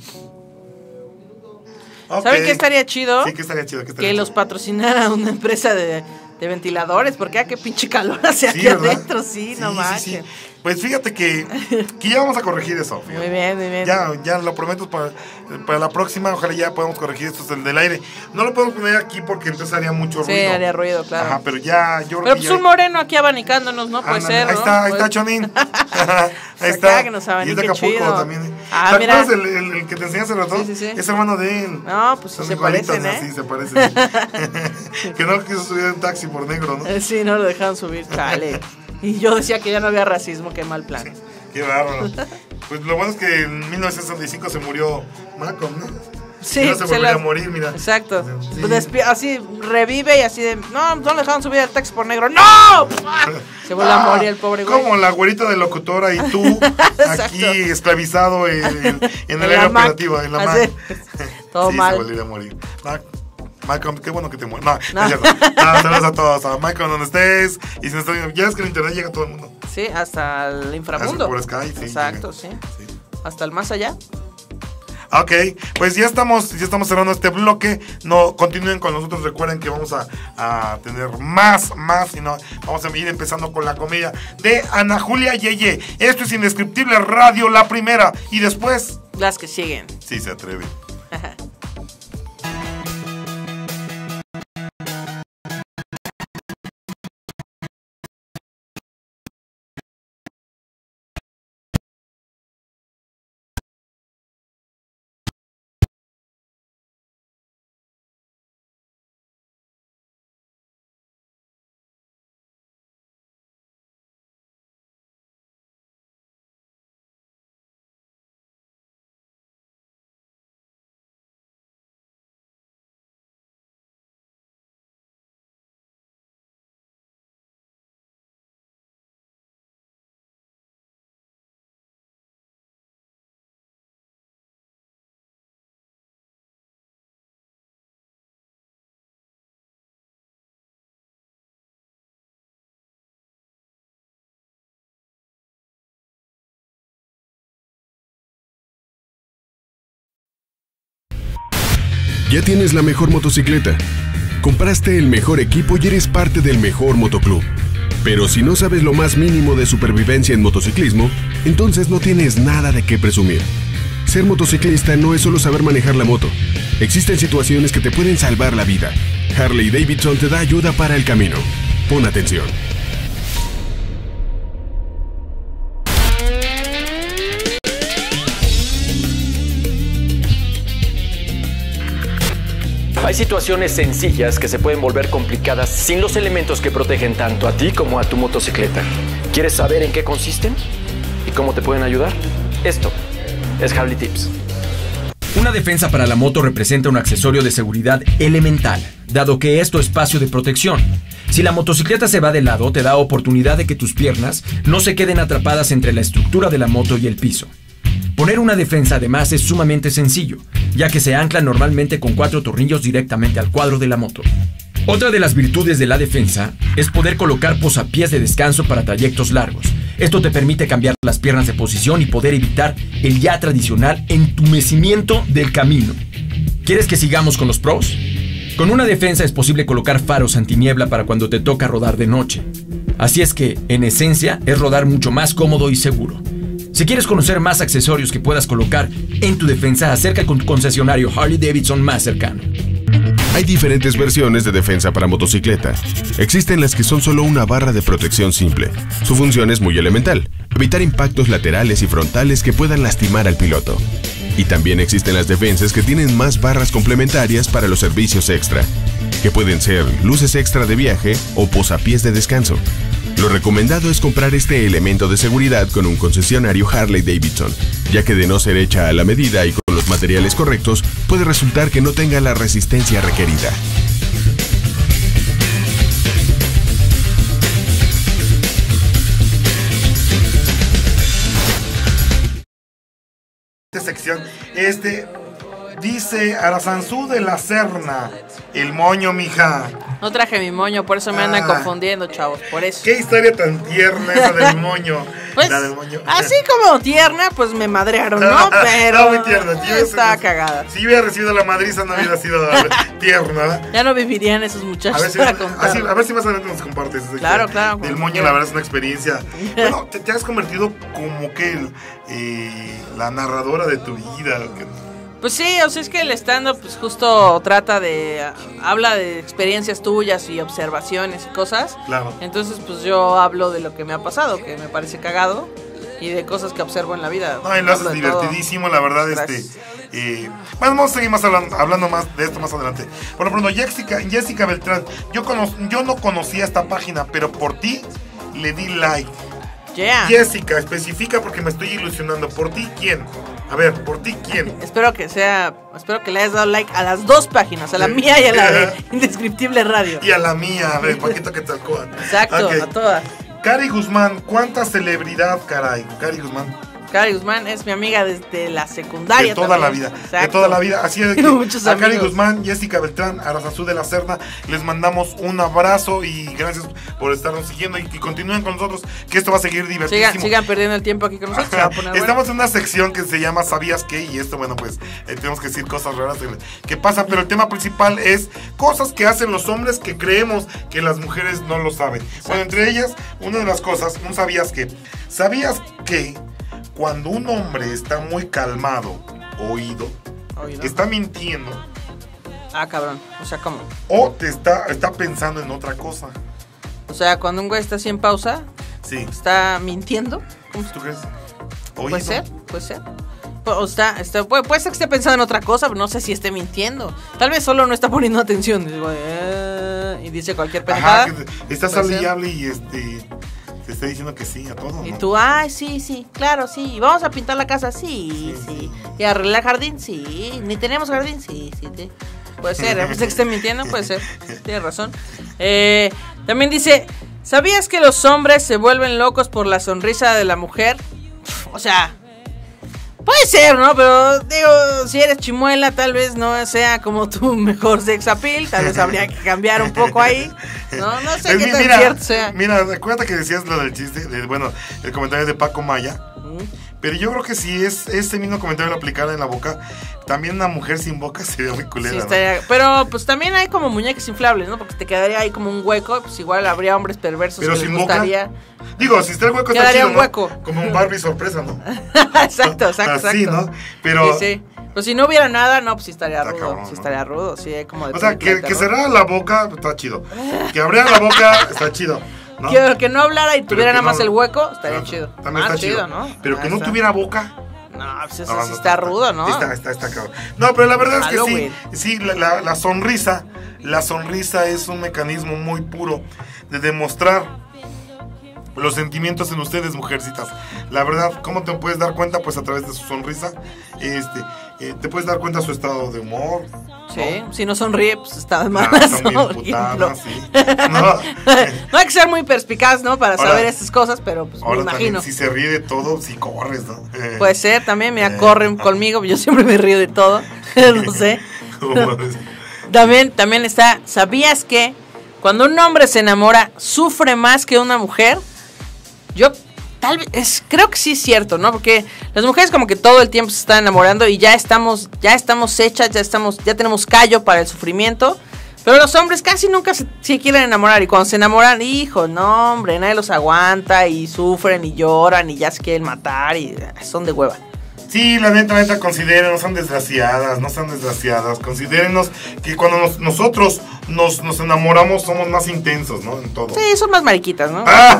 Ok. ¿Saben qué estaría chido? Sí, que estaría chido. Que, estaría Que los chido. patrocinara una empresa de, de ventiladores, porque ah, qué pinche calor hace aquí Sí, ¿verdad? adentro, sí, no Sí, manches. sí, sí. Pues fíjate que, que ya vamos a corregir eso. Fíjate. Muy bien, muy bien. Ya, ya lo prometo para, para la próxima. Ojalá ya podamos corregir esto, es el del aire. No lo podemos poner aquí porque entonces haría mucho Sí, ruido. haría ruido, claro. Ajá, pero ya, yo creo Pero que pues ya- un moreno aquí abanicándonos, ¿no? Puede Ándale, ser, ahí ¿no? está, ahí Pues- está Chonin. Ahí Acá está. que nos Y es de abanique Acapulco chido. también. Ah, ¿Te mira. acuerdas el, el- el que te enseñé hace rato? Sí, sí, sí. Es hermano de él. No, pues sí Son se igualitos, parecen, ¿eh? Sí, se parecen. Que no quiso subir en taxi por negro, ¿no? Eh, Sí, no lo dejaron subir, chale. Y yo decía que ya no había racismo, qué mal plan. Qué bárbaro. Pues lo bueno es que en mil novecientos sesenta y cinco se murió Malcolm, ¿no? Sí, Y no se se volvería la- a morir, mira. Exacto. Sí. Despi- así revive y así de, no, no le dejaron subir el taxi por negro. ¡No! Se vuelve a morir el pobre güey. Como la güerita de locutora y tú aquí esclavizado en, en- en el En la área Mac. operativa, en la Así. Mac. Todo sí, mal. se volvería a morir. Mac, Malcolm, qué bueno que te mueres. No, no, No. es cierto. No, saludos a todos. A Malcolm, donde estés. Y si no estás, ya ves que en internet llega a todo el mundo. Sí, hasta el inframundo. Hasta por Sky, sí, Exacto, llega. sí. Sí. Hasta el más allá. Ok, pues ya estamos, ya estamos cerrando este bloque. No continúen con nosotros. Recuerden que vamos a, a tener más, más. Y no, vamos a ir empezando con la comedia de Ana Julia Yeye. Esto es Indescriptible Radio, la primera. Y después, Las que siguen. sí se atreve. Ya tienes la mejor motocicleta. Compraste el mejor equipo y eres parte del mejor motoclub. Pero si no sabes lo más mínimo de supervivencia en motociclismo, entonces no tienes nada de qué presumir. Ser motociclista no es solo saber manejar la moto. Existen situaciones que te pueden salvar la vida. Harley Davidson te da ayuda para el camino. Pon atención. Hay situaciones sencillas que se pueden volver complicadas sin los elementos que protegen tanto a ti como a tu motocicleta. ¿Quieres saber en qué consisten? ¿Y cómo te pueden ayudar? Esto es Harley Tips. Una defensa para la moto representa un accesorio de seguridad elemental, dado que es tu espacio de protección. Si la motocicleta se va de lado, te da oportunidad de que tus piernas no se queden atrapadas entre la estructura de la moto y el piso. Poner una defensa además es sumamente sencillo, ya que se ancla normalmente con cuatro tornillos directamente al cuadro de la moto. Otra de las virtudes de la defensa es poder colocar posapiés de descanso para trayectos largos. Esto te permite cambiar las piernas de posición y poder evitar el ya tradicional entumecimiento del camino. ¿Quieres que sigamos con los pros? Con una defensa es posible colocar faros antiniebla para cuando te toca rodar de noche. Así es que, en esencia, es rodar mucho más cómodo y seguro. Si quieres conocer más accesorios que puedas colocar en tu defensa, acerca con tu concesionario Harley Davidson más cercano. Hay diferentes versiones de defensa para motocicleta. Existen las que son solo una barra de protección simple. Su función es muy elemental: evitar impactos laterales y frontales que puedan lastimar al piloto. Y también existen las defensas que tienen más barras complementarias para los servicios extra, que pueden ser luces extra de viaje o posapiés de descanso. Lo recomendado es comprar este elemento de seguridad con un concesionario Harley Davidson, ya que de no ser hecha a la medida y con los materiales correctos, puede resultar que no tenga la resistencia requerida. Esta sección, este, Dice Arazanzú de la Serna, el moño, mija. No traje mi moño, por eso me andan Ah. confundiendo, chavos, por eso. Qué historia tan tierna esa del moño. Pues, la del moño. así como tierna, pues me madrearon, ¿no? Pero No, muy tierna. tío, está eso- cagada. Si hubiera recibido la madriza, no hubiera sido tierna, ¿verdad? Ya no vivirían esos muchachos A ver, si, para así- contar. a ver si más adelante nos compartes. esa Claro, historia claro, Del como moño, quiera. la verdad es una experiencia. Bueno, te, te has convertido como que el, eh, la narradora de tu vida. que- Pues sí, o sea, es que el stand-up pues justo trata de... ah, habla de experiencias tuyas y observaciones y cosas. Claro. Entonces, pues yo hablo de lo que me ha pasado, que me parece cagado, y de cosas que observo en la vida. No, y lo haces Hablo de todo. divertidísimo, la verdad, Gracias. este... eh, bueno, vamos a seguir más hablando, hablando más de esto más adelante. Por lo pronto, Jessica, Jessica Beltrán, yo, cono- yo no conocía esta página, pero por ti le di like. Yeah. Jessica, especifica porque me estoy ilusionando. ¿Por ti quién? A ver, ¿por ti quién? Espero que sea... Espero que le hayas dado like a las dos páginas, a la mía y a la de Indescriptible Radio. Y a la mía, a ver, Paquito que tal cual. Exacto, Ok. a todas. Cari Guzmán, ¿cuánta celebridad, caray? Cari Guzmán. Cari Guzmán es mi amiga desde la secundaria. De toda la también. vida, de Exacto. toda la vida. Así es de que Tengo muchos a Cari amigos. Guzmán, Jessica Beltrán, Arazazú de la Serna, les mandamos un abrazo y gracias por estarnos siguiendo y que continúen con nosotros, que esto va a seguir divertidísimo. Sigan, sigan perdiendo el tiempo aquí con nosotros. se va a poner bueno. Estamos en una sección que se llama ¿Sabías qué? Y esto, bueno, pues eh, tenemos que decir cosas raras que- que pasan, pero el tema principal es cosas que hacen los hombres que creemos que las mujeres no lo saben. Bueno, entre ellas, una de las cosas, un ¿sabías qué? ¿Sabías que cuando un hombre está muy calmado, oído, Oído. está mintiendo Ah, cabrón. O sea, ¿cómo? o te está, está pensando en otra cosa? O sea, cuando un güey está así en pausa, Sí. está mintiendo. ¿Cómo ¿Tú crees? puede ser? Puede ser. O está, está, puede, puede ser que esté pensando en otra cosa, pero no sé si esté mintiendo. Tal vez solo no está poniendo atención. Dice, güey, eh, y dice cualquier pendejada. Ajá, que estás Puede hable y ser. hable y este te está diciendo que sí a todo, Y ¿no? tú, ay, sí, sí, claro, sí. ¿Vamos a pintar la casa? Sí, sí. ¿Y arreglar el jardín? Sí. ¿Ni tenemos jardín? Sí, sí. sí. Puede ser, puede ser que esté mintiendo, puede ser. Tienes razón. Eh, también dice, ¿sabías que los hombres se vuelven locos por la sonrisa de la mujer? O sea, puede ser, ¿no? Pero digo, si eres chimuela, tal vez no sea como tu mejor sex appeal. Tal vez habría que cambiar un poco ahí. No, no sé Pues qué mi- tan mira, cierto sea. Mira, acuérdate que decías lo del chiste, de- bueno, el comentario de Paco Maya. Pero yo creo que si es ese mismo comentario lo aplicara en la boca, también una mujer sin boca sería muy culera, Sí, ¿no? estaría- pero pues también hay como muñecas inflables, ¿no? Porque te quedaría ahí como un hueco, pues igual habría hombres perversos Pero que les sin boca. gustaría. Digo, si está el hueco está Quedaría chido, un ¿no? hueco. Como un Barbie sorpresa, ¿no? exacto, exacto, Así, exacto. ¿no? Pero, Sí, sí. Pues si no hubiera nada, no, pues sí estaría Está rudo, cabrón, sí ¿no? estaría rudo, sí, hay como de o sea, película que, de que terror. cerrara la boca está chido. Que abriera la boca está chido, ¿no? Que, que no hablara y tuviera que nada más no- el hueco, estaría Ah, chido. También Ah, está chido, ¿no? Pero Ah, que no está. tuviera boca. No, pues eso No, sí no, está rudo, ¿no? Está, está, está cabrón. No, pero la verdad es que Halloween. sí, sí, la, la- la sonrisa, la sonrisa es un mecanismo muy puro de demostrar los sentimientos en ustedes, mujercitas. La verdad, ¿cómo te puedes dar cuenta? Pues a través de su sonrisa. Este, eh, te puedes dar cuenta de su estado de humor. Sí, si no sonríe, pues está de Ah, malas. son bien ¿no? Por putadas, ejemplo. sí. No, No hay que ser muy perspicaz, ¿no? Para Ahora- saber estas cosas, pero pues me ahora imagino. también, si se ríe de todo, si corres, ¿no? Eh, Puede ser también, mira, Eh, corren conmigo, yo siempre me río de todo, no sé. ¿cómo es? También, también está, ¿sabías que cuando un hombre se enamora, sufre más que una mujer? Yo, tal vez, es, creo que sí es cierto, ¿no? Porque las mujeres como que todo el tiempo se están enamorando y ya estamos, ya estamos hechas, ya estamos, ya tenemos callo para el sufrimiento. Pero los hombres casi nunca se, se quieren enamorar. Y cuando se enamoran, hijo, no, hombre, nadie los aguanta y sufren y lloran y ya se quieren matar y eh, son de hueva. Sí, la neta, neta, consideren, no son desgraciadas, no son desgraciadas. Considérenos que cuando nos- nosotros nos, nos enamoramos somos más intensos, ¿no? En todo. Sí, son más mariquitas, ¿no? Ah,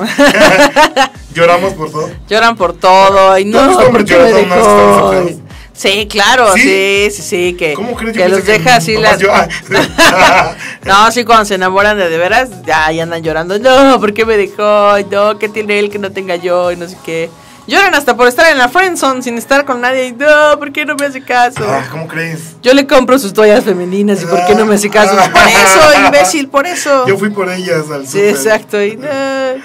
lloramos por todo. Lloran por todo y ¿Tú has no, visto ¿por qué me hombres llorando dejó? una vez que están Sí, claro, ¿Sí? sí, sí, sí, que, ¿Cómo crees? Yo que pensé los deja así nomás las... yo- ah. No, sí, cuando se enamoran de de veras, ya, ya andan llorando. No, ¿por qué me dejó? Ay, no, ¿qué tiene él que no tenga yo? Y no sé qué. Lloran hasta por estar en la friendzone sin estar con nadie. Y no, ¿por qué no me hace caso? Ah, ¿cómo crees? Yo le compro sus toallas femeninas y ¿por qué no me hace caso? Por eso, imbécil, por eso. Yo fui por ellas al Sí, súper. exacto. Y no.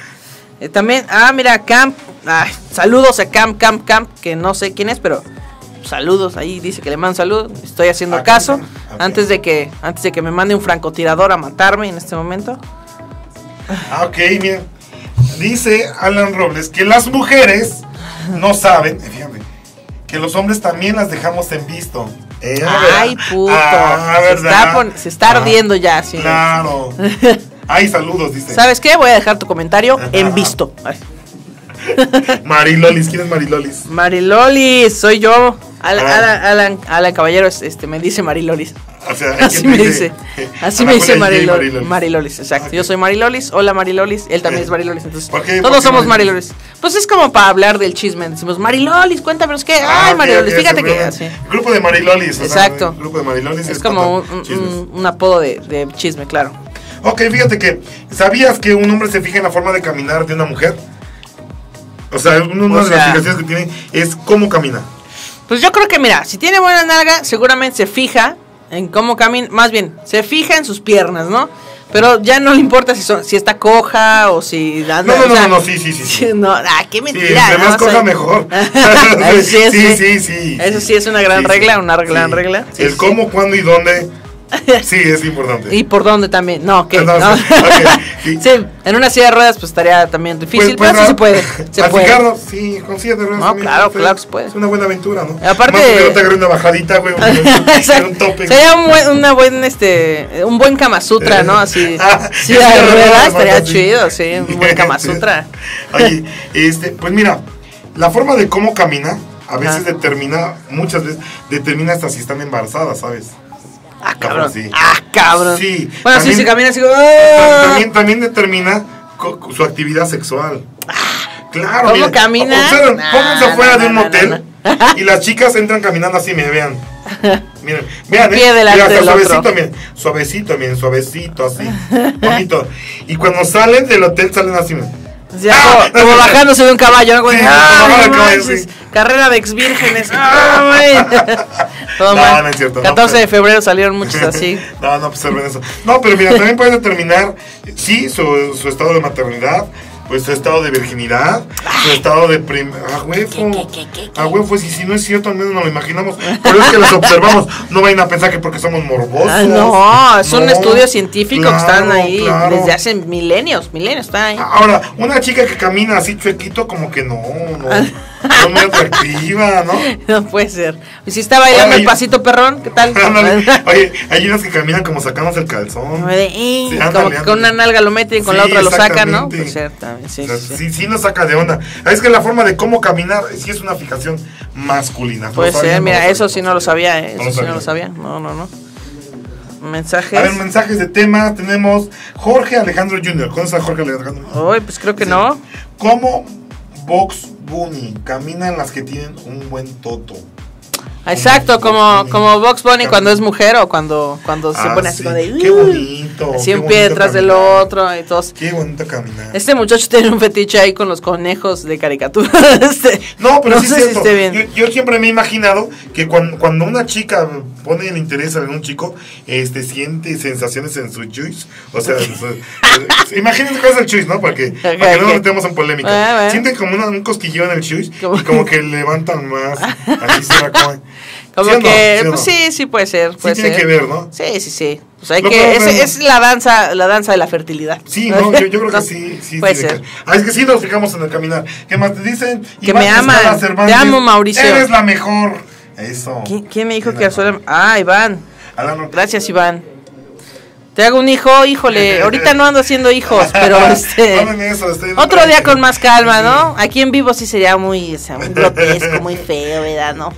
Eh, también, ah, mira, Camp. Ay, saludos a Camp, Camp, Camp, que no sé quién es, pero saludos, ahí dice que le mando saludos, estoy haciendo Ah, caso, okay. antes de que antes de que me mande un francotirador a matarme en este momento. Ah, ok, mira. Dice Alan Robles que las mujeres no saben, fíjate, que los hombres también las dejamos en visto. Eh, Ay, puto. Ah, se, ¿verdad? está pon- se está Ah, ardiendo ya, sí. Claro. Ay, saludos, dice. ¿Sabes qué? Voy a dejar tu comentario en visto. Ay. Marilolis, ¿quién es Marilolis? Marilolis, soy yo. Al- Ah. Alan, Alan, Alan Caballero es- este, me dice Marilolis. O sea, hay Así quien me te dice. eh, Así Ana me dice Julia y Marilo- Marilolis. Marilolis. Exacto. Ok. Yo soy Marilolis. Hola Marilolis. Él también Eh. es Marilolis. Entonces, ¿Por qué? todos ¿Por qué somos Marilolis? Marilolis. Pues es como para hablar del chisme. Decimos Marilolis, cuéntanos qué. Ah, Ay, ok, Marilolis, ok, fíjate que seguro. así. Grupo de Marilolis. o sea, Exacto. grupo de Marilolis. Es como un, para un- chismes. un- un apodo de, de chisme, claro. Ok, fíjate que, ¿sabías que un hombre se fija en la forma de caminar de una mujer? O sea, una O de sea- las fijaciones que tiene es cómo camina. Pues yo creo que, mira, si tiene buena nalga, seguramente se fija en cómo camina. Más bien, se fija en sus piernas, ¿no? Pero ya no le importa si son, si está coja o si anda. No, no, o no, sea, no, sí, sí, sí, sí. No, ah, qué Sí, mentira. entre ¿no? más O sea, coja, mejor. Ay, sí, Sí, sí, sí, sí. Eso sí es una gran Sí, regla, sí, una gran sí. regla. Sí, El sí. cómo, cuándo y dónde. Sí, es importante. ¿Y por dónde también? No, ¿qué? No, No. sí, ok, sí. Sí, en una silla de ruedas pues estaría también difícil, Pues, pero sí pues, se puede. Se al puede. fijarlo, sí, con silla de ruedas No, también, claro, sí. claro que se puede. Es una buena aventura, ¿no? Aparte- Más que no te agarre una bajadita, güey. Exacto. un tope. Sería un buen, una buen, este, un buen Kama Sutra, ¿no? Así, Ah, silla sí, de sí, ruedas sí, estaría sí. chido, sí, un buen Kama Sutra. Oye, este, pues mira, la forma de cómo camina a veces Ajá. determina, muchas veces, determina hasta si están embarazadas, ¿sabes? Ah, cabrón. Sí. Ah, cabrón. Sí. Bueno, sí, También- se camina así. ¡ah! También, también determina co- co- su actividad sexual. Claro. ¿Cómo mira, camina? observen, Nah, pónganse nah, afuera nah, de un nah, motel nah, y las chicas entran caminando así, me vean. Miren, vean, pie eh. delante Mira, hasta del suavecito, otro. miren, suavecito, miren, suavecito, así, bonito. Y cuando salen del hotel salen así, miren. Ya, Ah, como, como bajándose de un caballo, ¿no? Como, Sí, ¡ah, como bajar no de caballo, manches! sí. Carrera de ex vírgenes. ¡Ah, güey! Todo No, mal. no es cierto, no, catorce pero- de febrero salieron muchos así. No, no observen eso. No, pero mira, también puedes determinar, sí, su, su estado de maternidad, pues su estado de virginidad, su estado de prim... Ah, huevo. Ah, huevo, pues y si no es cierto, al menos nos lo imaginamos. Por eso es que los observamos. No vayan a pensar que porque somos morbosos. Ah, no, es un No, estudio científico que están claro, ahí claro. desde hace milenios, milenios están ahí. Ahora, una chica que camina así chuequito, como que no, no, no es muy atractiva, ¿no? No puede ser. Y si está bailando Oye. el pasito perrón, ¿qué tal? Ándale. Oye, hay unas que caminan como sacándose el calzón. De, "Ih", Sí, como ándale, que con una ándale. nalga lo meten y con Sí, la otra lo sacan, ¿no? exactamente. Pues cierto, sí, O sea, sí, sí. sí, sí nos saca de onda. Es que la forma de cómo caminar sí es una fijación masculina. Puede ¿Lo sabían? ser, No mira, lo eso sabían. sí no lo sabía, ¿eh? No Eso lo sí no sabía. lo sabía. No, no, no. A Mensajes. ver, mensajes de tema. Tenemos Jorge Alejandro junior ¿Conoces a Jorge Alejandro? Uy, pues creo que no. ¿Cómo Box Bunny caminan las que tienen un buen toto? Exacto, Como como, Bunny. como Box Bunny Camina. cuando es mujer o cuando, cuando se Ah, pone así sí. como de. Qué "Uh", bonito. así qué un pie bonito detrás del caminar. otro y todos. Qué bonito caminar. Este muchacho tiene un fetiche ahí con los conejos de caricatura. Este, No, pero no sí sé es si cierto. esté bien. Yo, yo siempre me he imaginado que cuando, cuando una chica pone el interés en un chico, este siente sensaciones en su juice. O sea, en su- eh, imagínense cuál es el juice, ¿no? Para que, para que no ok. nos metemos en polémica. Ah, bueno. Sienten como una- un cosquilleo en el juice Como- y como que levantan más. Así se va como. Como ¿Sí o no? que, ¿Sí o no? pues sí, sí puede ser. Puede tiene ser. que ver, ¿no? Sí, sí, sí. Pues hay Lo que, podemos es, ver, ¿no? es la danza, la danza de la fertilidad. Sí, no, yo, yo creo que No, sí, sí. Puede sí, ser. de que- Ah, es que sí nos fijamos en el caminar. ¿Qué más te dicen? Que Iván me aman. Escala Cervantes, Te amo, Mauricio. Eres la mejor. Eso. ¿Quién, quién me dijo que Azuela? Ah, Iván. Alan, Gracias, Iván. Te hago un hijo, híjole. Ahorita no ando haciendo hijos, pero este. no hagan eso, estoy en Otro otra- día con más calma, ¿no? Aquí en vivo sí sería muy, o sea, muy grotesco, muy feo, ¿verdad? ¿No?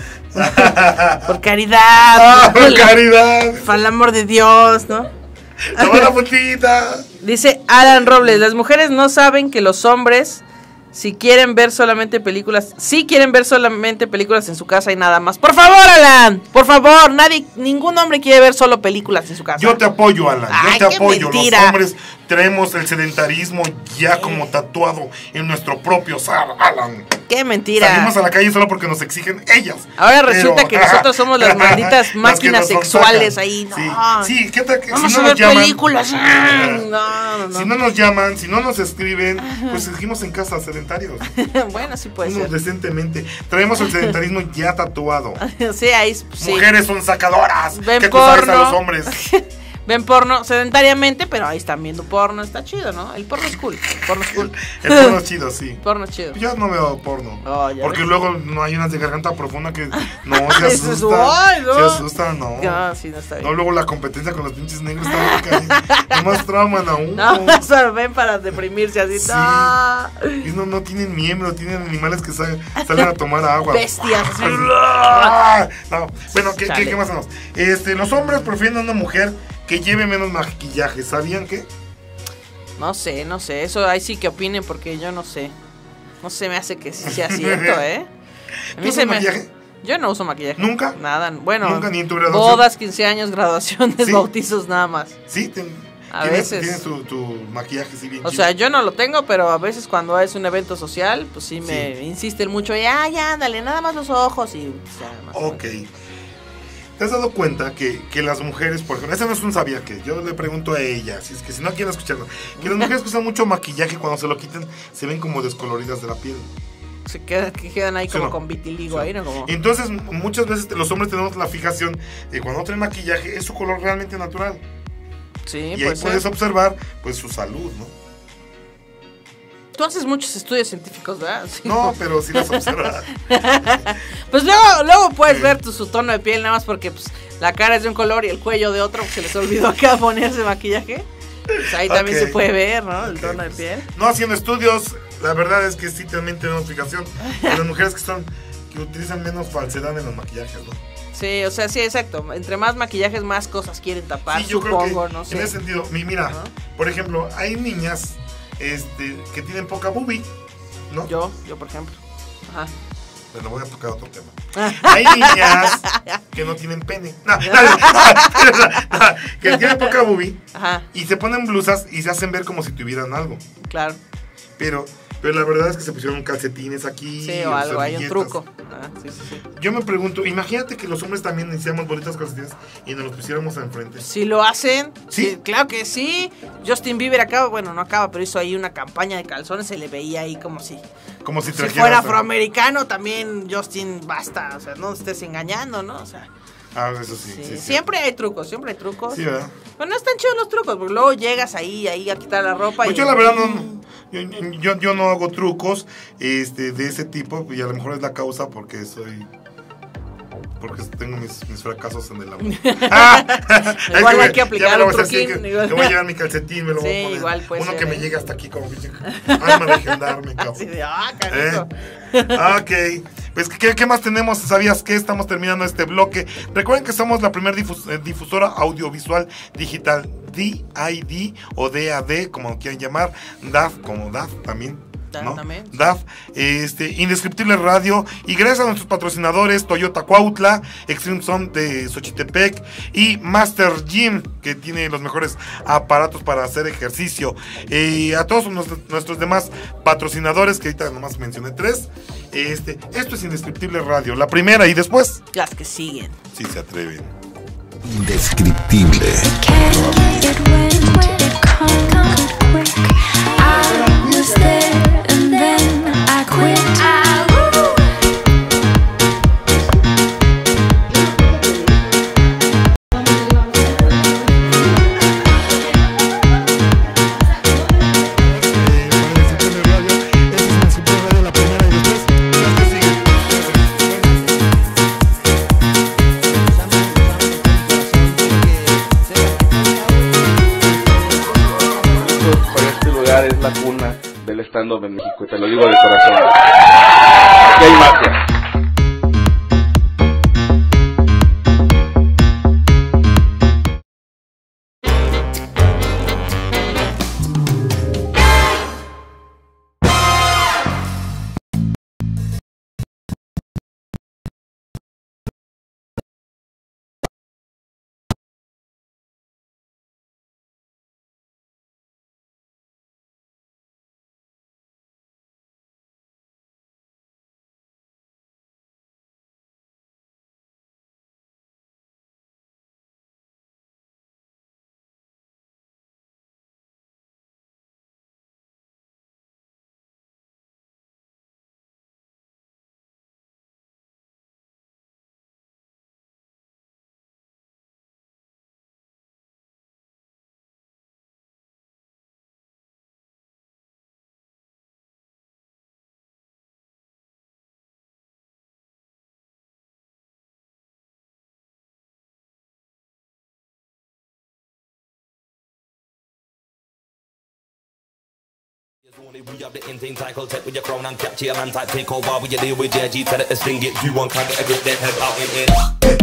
Por caridad. Ah, por por la- caridad. Por el amor de Dios, ¿no? Toma la putita. Dice Alan Robles, las mujeres no saben que los hombres, si quieren ver solamente películas, si quieren ver solamente películas en su casa y nada más. Por favor, Alan, por favor, nadie, ningún hombre quiere ver solo películas en su casa. Yo te apoyo, Alan. Ay, Yo te qué apoyo. mentira. Los hombres Traemos el sedentarismo ya como tatuado en nuestro propio Sar Alan. ¡Qué mentira! Salimos a la calle solo porque nos exigen ellas. Ahora resulta Pero, que nosotros somos las malditas máquinas las que nos sexuales sacan. ahí. No. Sí, sí, ¿qué tal que Vamos si a no ver nos llaman? películas. No, no, no. Si no nos llaman, si no nos escriben, pues seguimos en casa sedentarios. Bueno, sí puede Uno ser. decentemente. Traemos el sedentarismo ya tatuado. Sí, ahí sí. Mujeres son sacadoras. Ven que tú sabes a porno. los hombres. Ven porno sedentariamente, pero ahí están viendo porno, está chido, ¿no? El porno es cool. El porno es cool. El porno es chido, sí. El porno es chido. Yo no veo porno. Oh, ya porque ves. luego no hay unas de garganta profunda que no se Eso es- asusta. ¡ay, no! Se asusta, no. No, sí, no está bien. No, luego la competencia con los pinches negros está loca. ¿Eh? Nomás trauman a uno. No, solo ven para deprimirse así. Sí. No. Y no, no tienen miembro, tienen animales que salen, salen a tomar agua. Bestias. Ah, no. Bueno, ¿qué, Chale. qué, qué más tenemos? Este, los hombres prefieren a una mujer que lleve menos maquillaje. ¿Sabían qué? No sé, no sé. Eso ahí sí que opinen porque yo no sé. No se me hace que sí sea cierto, ¿eh? A ¿Tú mí usas se me... maquillaje? Yo no uso maquillaje. ¿Nunca? Nada. Bueno, ¿Nunca ni en tu graduación? bodas, quince años, graduaciones, ¿Sí? bautizos, nada más. Sí, te- A tienes, veces. tienes tu, tu maquillaje, sí, bien O chido. sea, yo no lo tengo, pero a veces cuando es un evento social, pues sí me Sí. insisten mucho. Ya, ya, ándale, nada más los ojos y ya, más o Ok. menos. ¿Te has dado cuenta que, que las mujeres, por ejemplo, ese no es un sabía que, yo le pregunto a ella, si es que si no quieren escucharlo, que las mujeres que usan mucho maquillaje cuando se lo quitan se ven como descoloridas de la piel. Se quedan, que quedan ahí ¿Sí como no? con vitiligo ahí, ¿no? Como... Entonces, m- muchas veces los hombres tenemos la fijación de cuando no traen maquillaje es su color realmente natural. Sí, Y ahí pues puedes observar, pues, su salud, ¿no? Tú haces muchos estudios científicos, ¿verdad? Sí. No, pero sí las observas. Pues luego, luego puedes ver tu, su tono de piel, nada más porque pues, la cara es de un color y el cuello de otro, se les olvidó acá ponerse maquillaje. Pues ahí también Ok. se puede ver, ¿no? El Ok, tono de pues, piel. No haciendo estudios, la verdad es que sí también tenemos fijación. Que las mujeres que son, que utilizan menos falsedad en los maquillajes, ¿no? Sí, o sea, sí, exacto. Entre más maquillajes, más cosas quieren tapar, Sí, yo creo supongo, que no sé. en ese sentido, mi- mira, Ajá. por ejemplo, hay niñas este, que tienen poca boobie, ¿no? Yo, yo por ejemplo. Ajá. Bueno, voy a tocar otro tema. Hay niñas que no tienen pene. No, no, no, no, que tienen poca boobie Ajá, y se ponen blusas y se hacen ver como si tuvieran algo. claro. Pero, pero la verdad es que se pusieron calcetines aquí. Sí, o algo, hay un servilletas. truco. Ah, sí, sí, sí. Yo me pregunto, imagínate que los hombres también hiciéramos bonitas calcetines y nos los pusiéramos enfrente. Si lo hacen, ¿Sí? sí, claro que sí. Justin Bieber acaba, bueno, no acaba, pero hizo ahí una campaña de calzones, se le veía ahí como si, Como si si trajeras. fuera afroamericano también. Justin, basta, o sea, no estés engañando, ¿no? O sea, Ah, eso sí. sí, sí, sí. siempre hay trucos, siempre hay trucos. Sí, ¿verdad? Pero no están chidos los trucos, porque luego llegas ahí, ahí a quitar la ropa. Pues y... yo la verdad no, yo, yo, yo no hago trucos este, de ese tipo y a lo mejor es la causa porque soy, porque tengo mis, mis fracasos en el amor. Ah, es Igual me- hay que ya aplicar me lo un voy a hacer así, truquín, que- igual. que voy a llevar mi calcetín, me lo voy Sí, a poner. igual puede Uno ser, que me ¿eh? llegue hasta aquí como pinche alma de gendarme, cabrón. Así de, ah, ¿Eh? canijo. Ok, pues ¿qué, ¿qué más tenemos? ¿Sabías que estamos terminando este bloque? Recuerden que somos la primera difus- eh, difusora audiovisual digital D I D o D A D, como quieran llamar, D A F como D A F también. Da- ¿no? también. D A F, este, Indescriptible Radio, y gracias a nuestros patrocinadores Toyota Cuautla, Extreme Zone de Xochitepec y Master Gym, que tiene los mejores aparatos para hacer ejercicio. Eh, a todos nuestros, nuestros demás patrocinadores, que ahorita nomás mencioné tres. Este, esto es Indescriptible Radio, la primera y después, Las que siguen. si se atreven. Indescriptible. Can't get when it comes quick. I was there and then I quit. Para este lugar es la cuna del stand-up en México, y te lo digo de corazón. Aquí hay magia. We have the insane cycle set with your crown and capture a man type take over with your deal with J G, tell it to sting it. You want kind of a grip, then head out in it.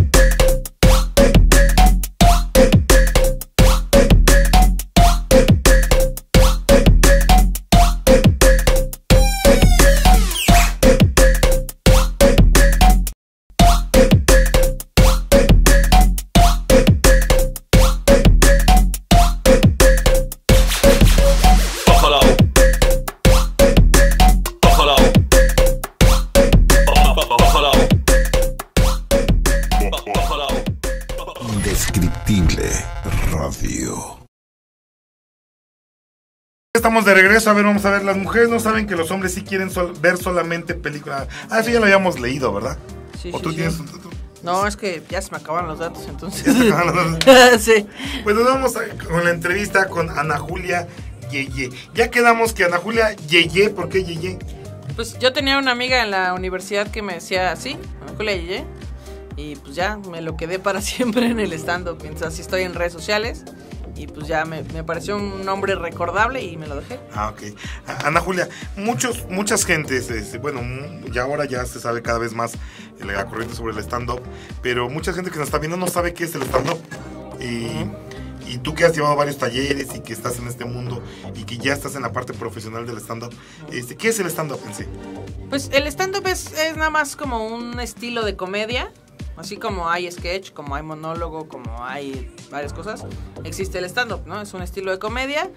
Indescriptible Radio. Estamos de regreso, a ver, vamos a ver, las mujeres no saben que los hombres sí quieren sol ver solamente películas. Ah, eso ya lo habíamos leído, ¿verdad? Sí, ¿O sí, tú sí. tienes...? No, es que ya se me acabaron los datos, entonces. ¿Ya se acabaron los datos? Sí. Pues nos vamos a, con la entrevista con Ana Julia Yeye. Ya quedamos que Ana Julia Yeye, ¿por qué Yeye? Pues yo tenía una amiga en la universidad que me decía así, Ana Julia Yeye. Y pues ya me lo quedé para siempre en el stand-up. Mientras así estoy en redes sociales. Y pues ya me, me pareció un nombre recordable y me lo dejé. Ah, ok. Ana Julia, muchos, muchas gentes, este, bueno, ya ahora ya se sabe cada vez más la corriente sobre el stand-up, pero mucha gente que nos está viendo no sabe qué es el stand-up. Y, uh-huh. y tú que has llevado varios talleres y que estás en este mundo y que ya estás en la parte profesional del stand-up, este, ¿qué es el stand-up en sí? Pues el stand-up es, es nada más como un estilo de comedia. Así como hay sketch, como hay monólogo, como hay varias cosas, existe el stand-up, ¿no? Es un estilo de comedia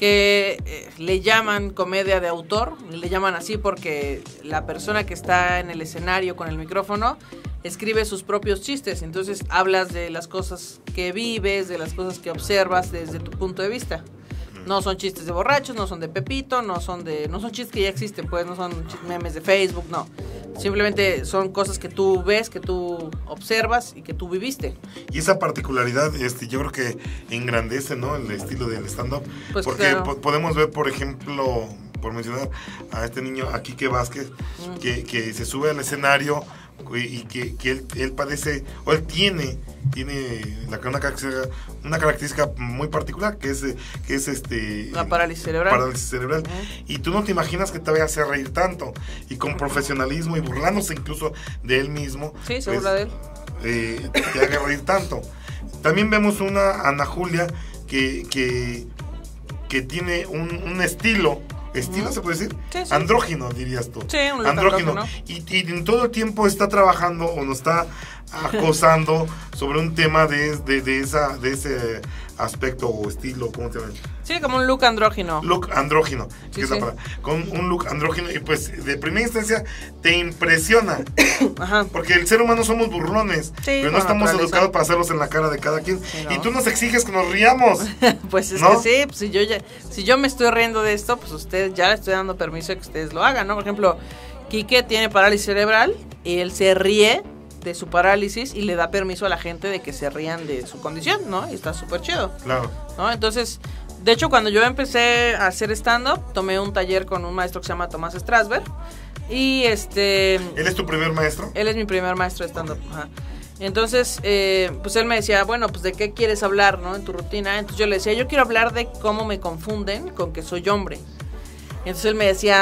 que eh, le llaman comedia de autor, le llaman así porque la persona que está en el escenario con el micrófono escribe sus propios chistes, entonces hablas de las cosas que vives, de las cosas que observas desde tu punto de vista. No son chistes de borrachos, no son de Pepito, no son de no son chistes que ya existen, pues no son memes de Facebook, no. Simplemente son cosas que tú ves, que tú observas y que tú viviste. Y esa particularidad, este, yo creo que engrandece, ¿no?, el estilo del stand-up. Pues porque claro. po podemos ver, por ejemplo, por mencionar a este niño, a Quique Vázquez, mm. que, que se sube al escenario y que, que él, él padece, o él tiene, tiene la, una, característica, una característica muy particular, que es, que es este... La parálisis cerebral. Parálisis cerebral. Uh-huh. Y tú no te imaginas que te vaya a hacer reír tanto, y con profesionalismo, y burlándose incluso de él mismo. Sí, se pues, burla de él. Eh, te haga reír tanto. También vemos una Ana Julia que, que, que tiene un, un estilo... ¿Estilo, uh-huh. se puede decir? Sí, sí. Andrógino, dirías tú. Sí, un andrógino. andrógino. Y, y en todo el tiempo está trabajando o nos está acosando sobre un tema de, de, de, esa, de ese aspecto o estilo, ¿cómo se llama? Sí, como un look andrógino. Look andrógino, sí, que es sí. la palabra. Con un look andrógino y pues de primera instancia te impresiona. Ajá. Porque el ser humano somos burlones, sí, pero no estamos educados para hacerlos en la cara de cada quien. Sí, no. Y tú nos exiges que nos riamos. Pues es ¿no? que sí, pues si yo ya, si yo me estoy riendo de esto, pues ustedes ya le estoy dando permiso de que ustedes lo hagan, ¿no? Por ejemplo, Quique tiene parálisis cerebral y él se ríe de su parálisis y le da permiso a la gente de que se rían de su condición, ¿no? Y está súper chido. Claro. ¿No? Entonces, de hecho, cuando yo empecé a hacer stand-up, tomé un taller con un maestro que se llama Tomás Strasberg. Y este... ¿Él es tu primer maestro? Él es mi primer maestro de stand-up, ajá. Entonces, eh, pues él me decía, bueno, pues ¿de qué quieres hablar, no? En tu rutina. Entonces yo le decía, yo quiero hablar de cómo me confunden con que soy hombre. Entonces él me decía,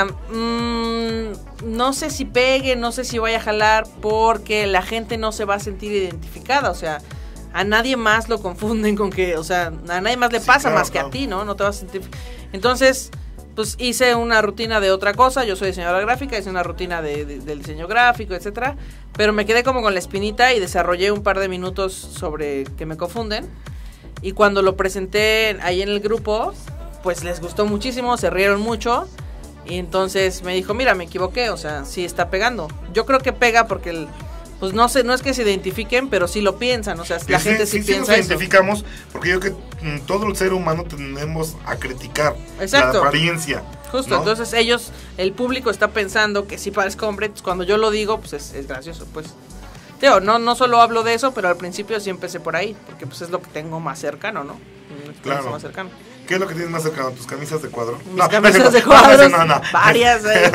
mmm, no sé si pegue, no sé si vaya a jalar, porque la gente no se va a sentir identificada, o sea, a nadie más lo confunden con que, o sea, a nadie más le pasa, sí, claro, más claro. que a ti, ¿no? No te vas a sentir... Entonces, pues hice una rutina de otra cosa, yo soy diseñadora gráfica, hice una rutina de, de, del diseño gráfico, etcétera, pero me quedé como con la espinita y desarrollé un par de minutos sobre que me confunden, y cuando lo presenté ahí en el grupo, pues les gustó muchísimo, se rieron mucho, y entonces me dijo, mira, me equivoqué, o sea, sí está pegando. Yo creo que pega porque el... Pues no sé, no es que se identifiquen, pero sí lo piensan, o sea, la sí, gente sí, sí piensa nos eso. Identificamos, porque yo creo que mm, todo el ser humano tenemos a criticar. Exacto. La apariencia. Justo, ¿no? Entonces ellos, el público está pensando que sí parezco hombre, pues cuando yo lo digo, pues es, es gracioso, pues. Teo, no, no solo hablo de eso, pero al principio sí empecé por ahí, porque pues es lo que tengo más cercano, ¿no? Claro. Más cercano. ¿Qué es lo que tienes más cercano? ¿Tus camisas de cuadro? Mis no, camisas no, de cuadros, no, no. Varias, eh.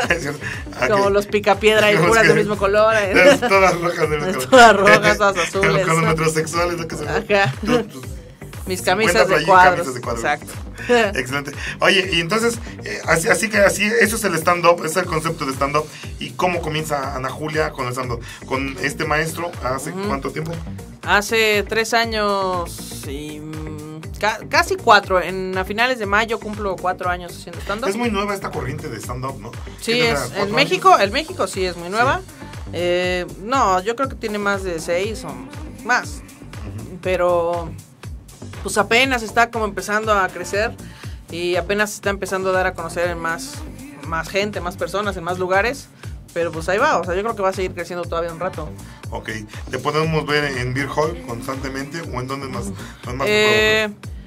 Okay. Como los picapiedra y puras del mismo color. Eh. Todas rojas del mismo color. Todas rojas, todas azules. Con los metrosexuales, lo que se Ajá. Tú, tú, Mis camisas de cuadros. Camisas de cuadros. Exacto. Excelente. Oye, y entonces, eh, así, así que así, eso es el stand-up, es el concepto de stand-up. ¿Y cómo comienza Ana Julia con el stand-up? Con este maestro, ¿hace uh-huh. cuánto tiempo? Hace tres años y ca- casi cuatro. En a finales de mayo cumplo cuatro años haciendo stand-up. Es muy nueva esta corriente de stand-up, ¿no? Sí, es, en México, en México sí es muy nueva. Sí. Eh, no, yo creo que tiene más de seis o más. Uh-huh. Pero pues apenas está como empezando a crecer y apenas está empezando a dar a conocer en más, más gente, más personas, en más lugares. Pero pues ahí va, o sea, yo creo que va a seguir creciendo todavía un rato. Ok, ¿te podemos ver en Beer Hall constantemente o en dónde más? más eh,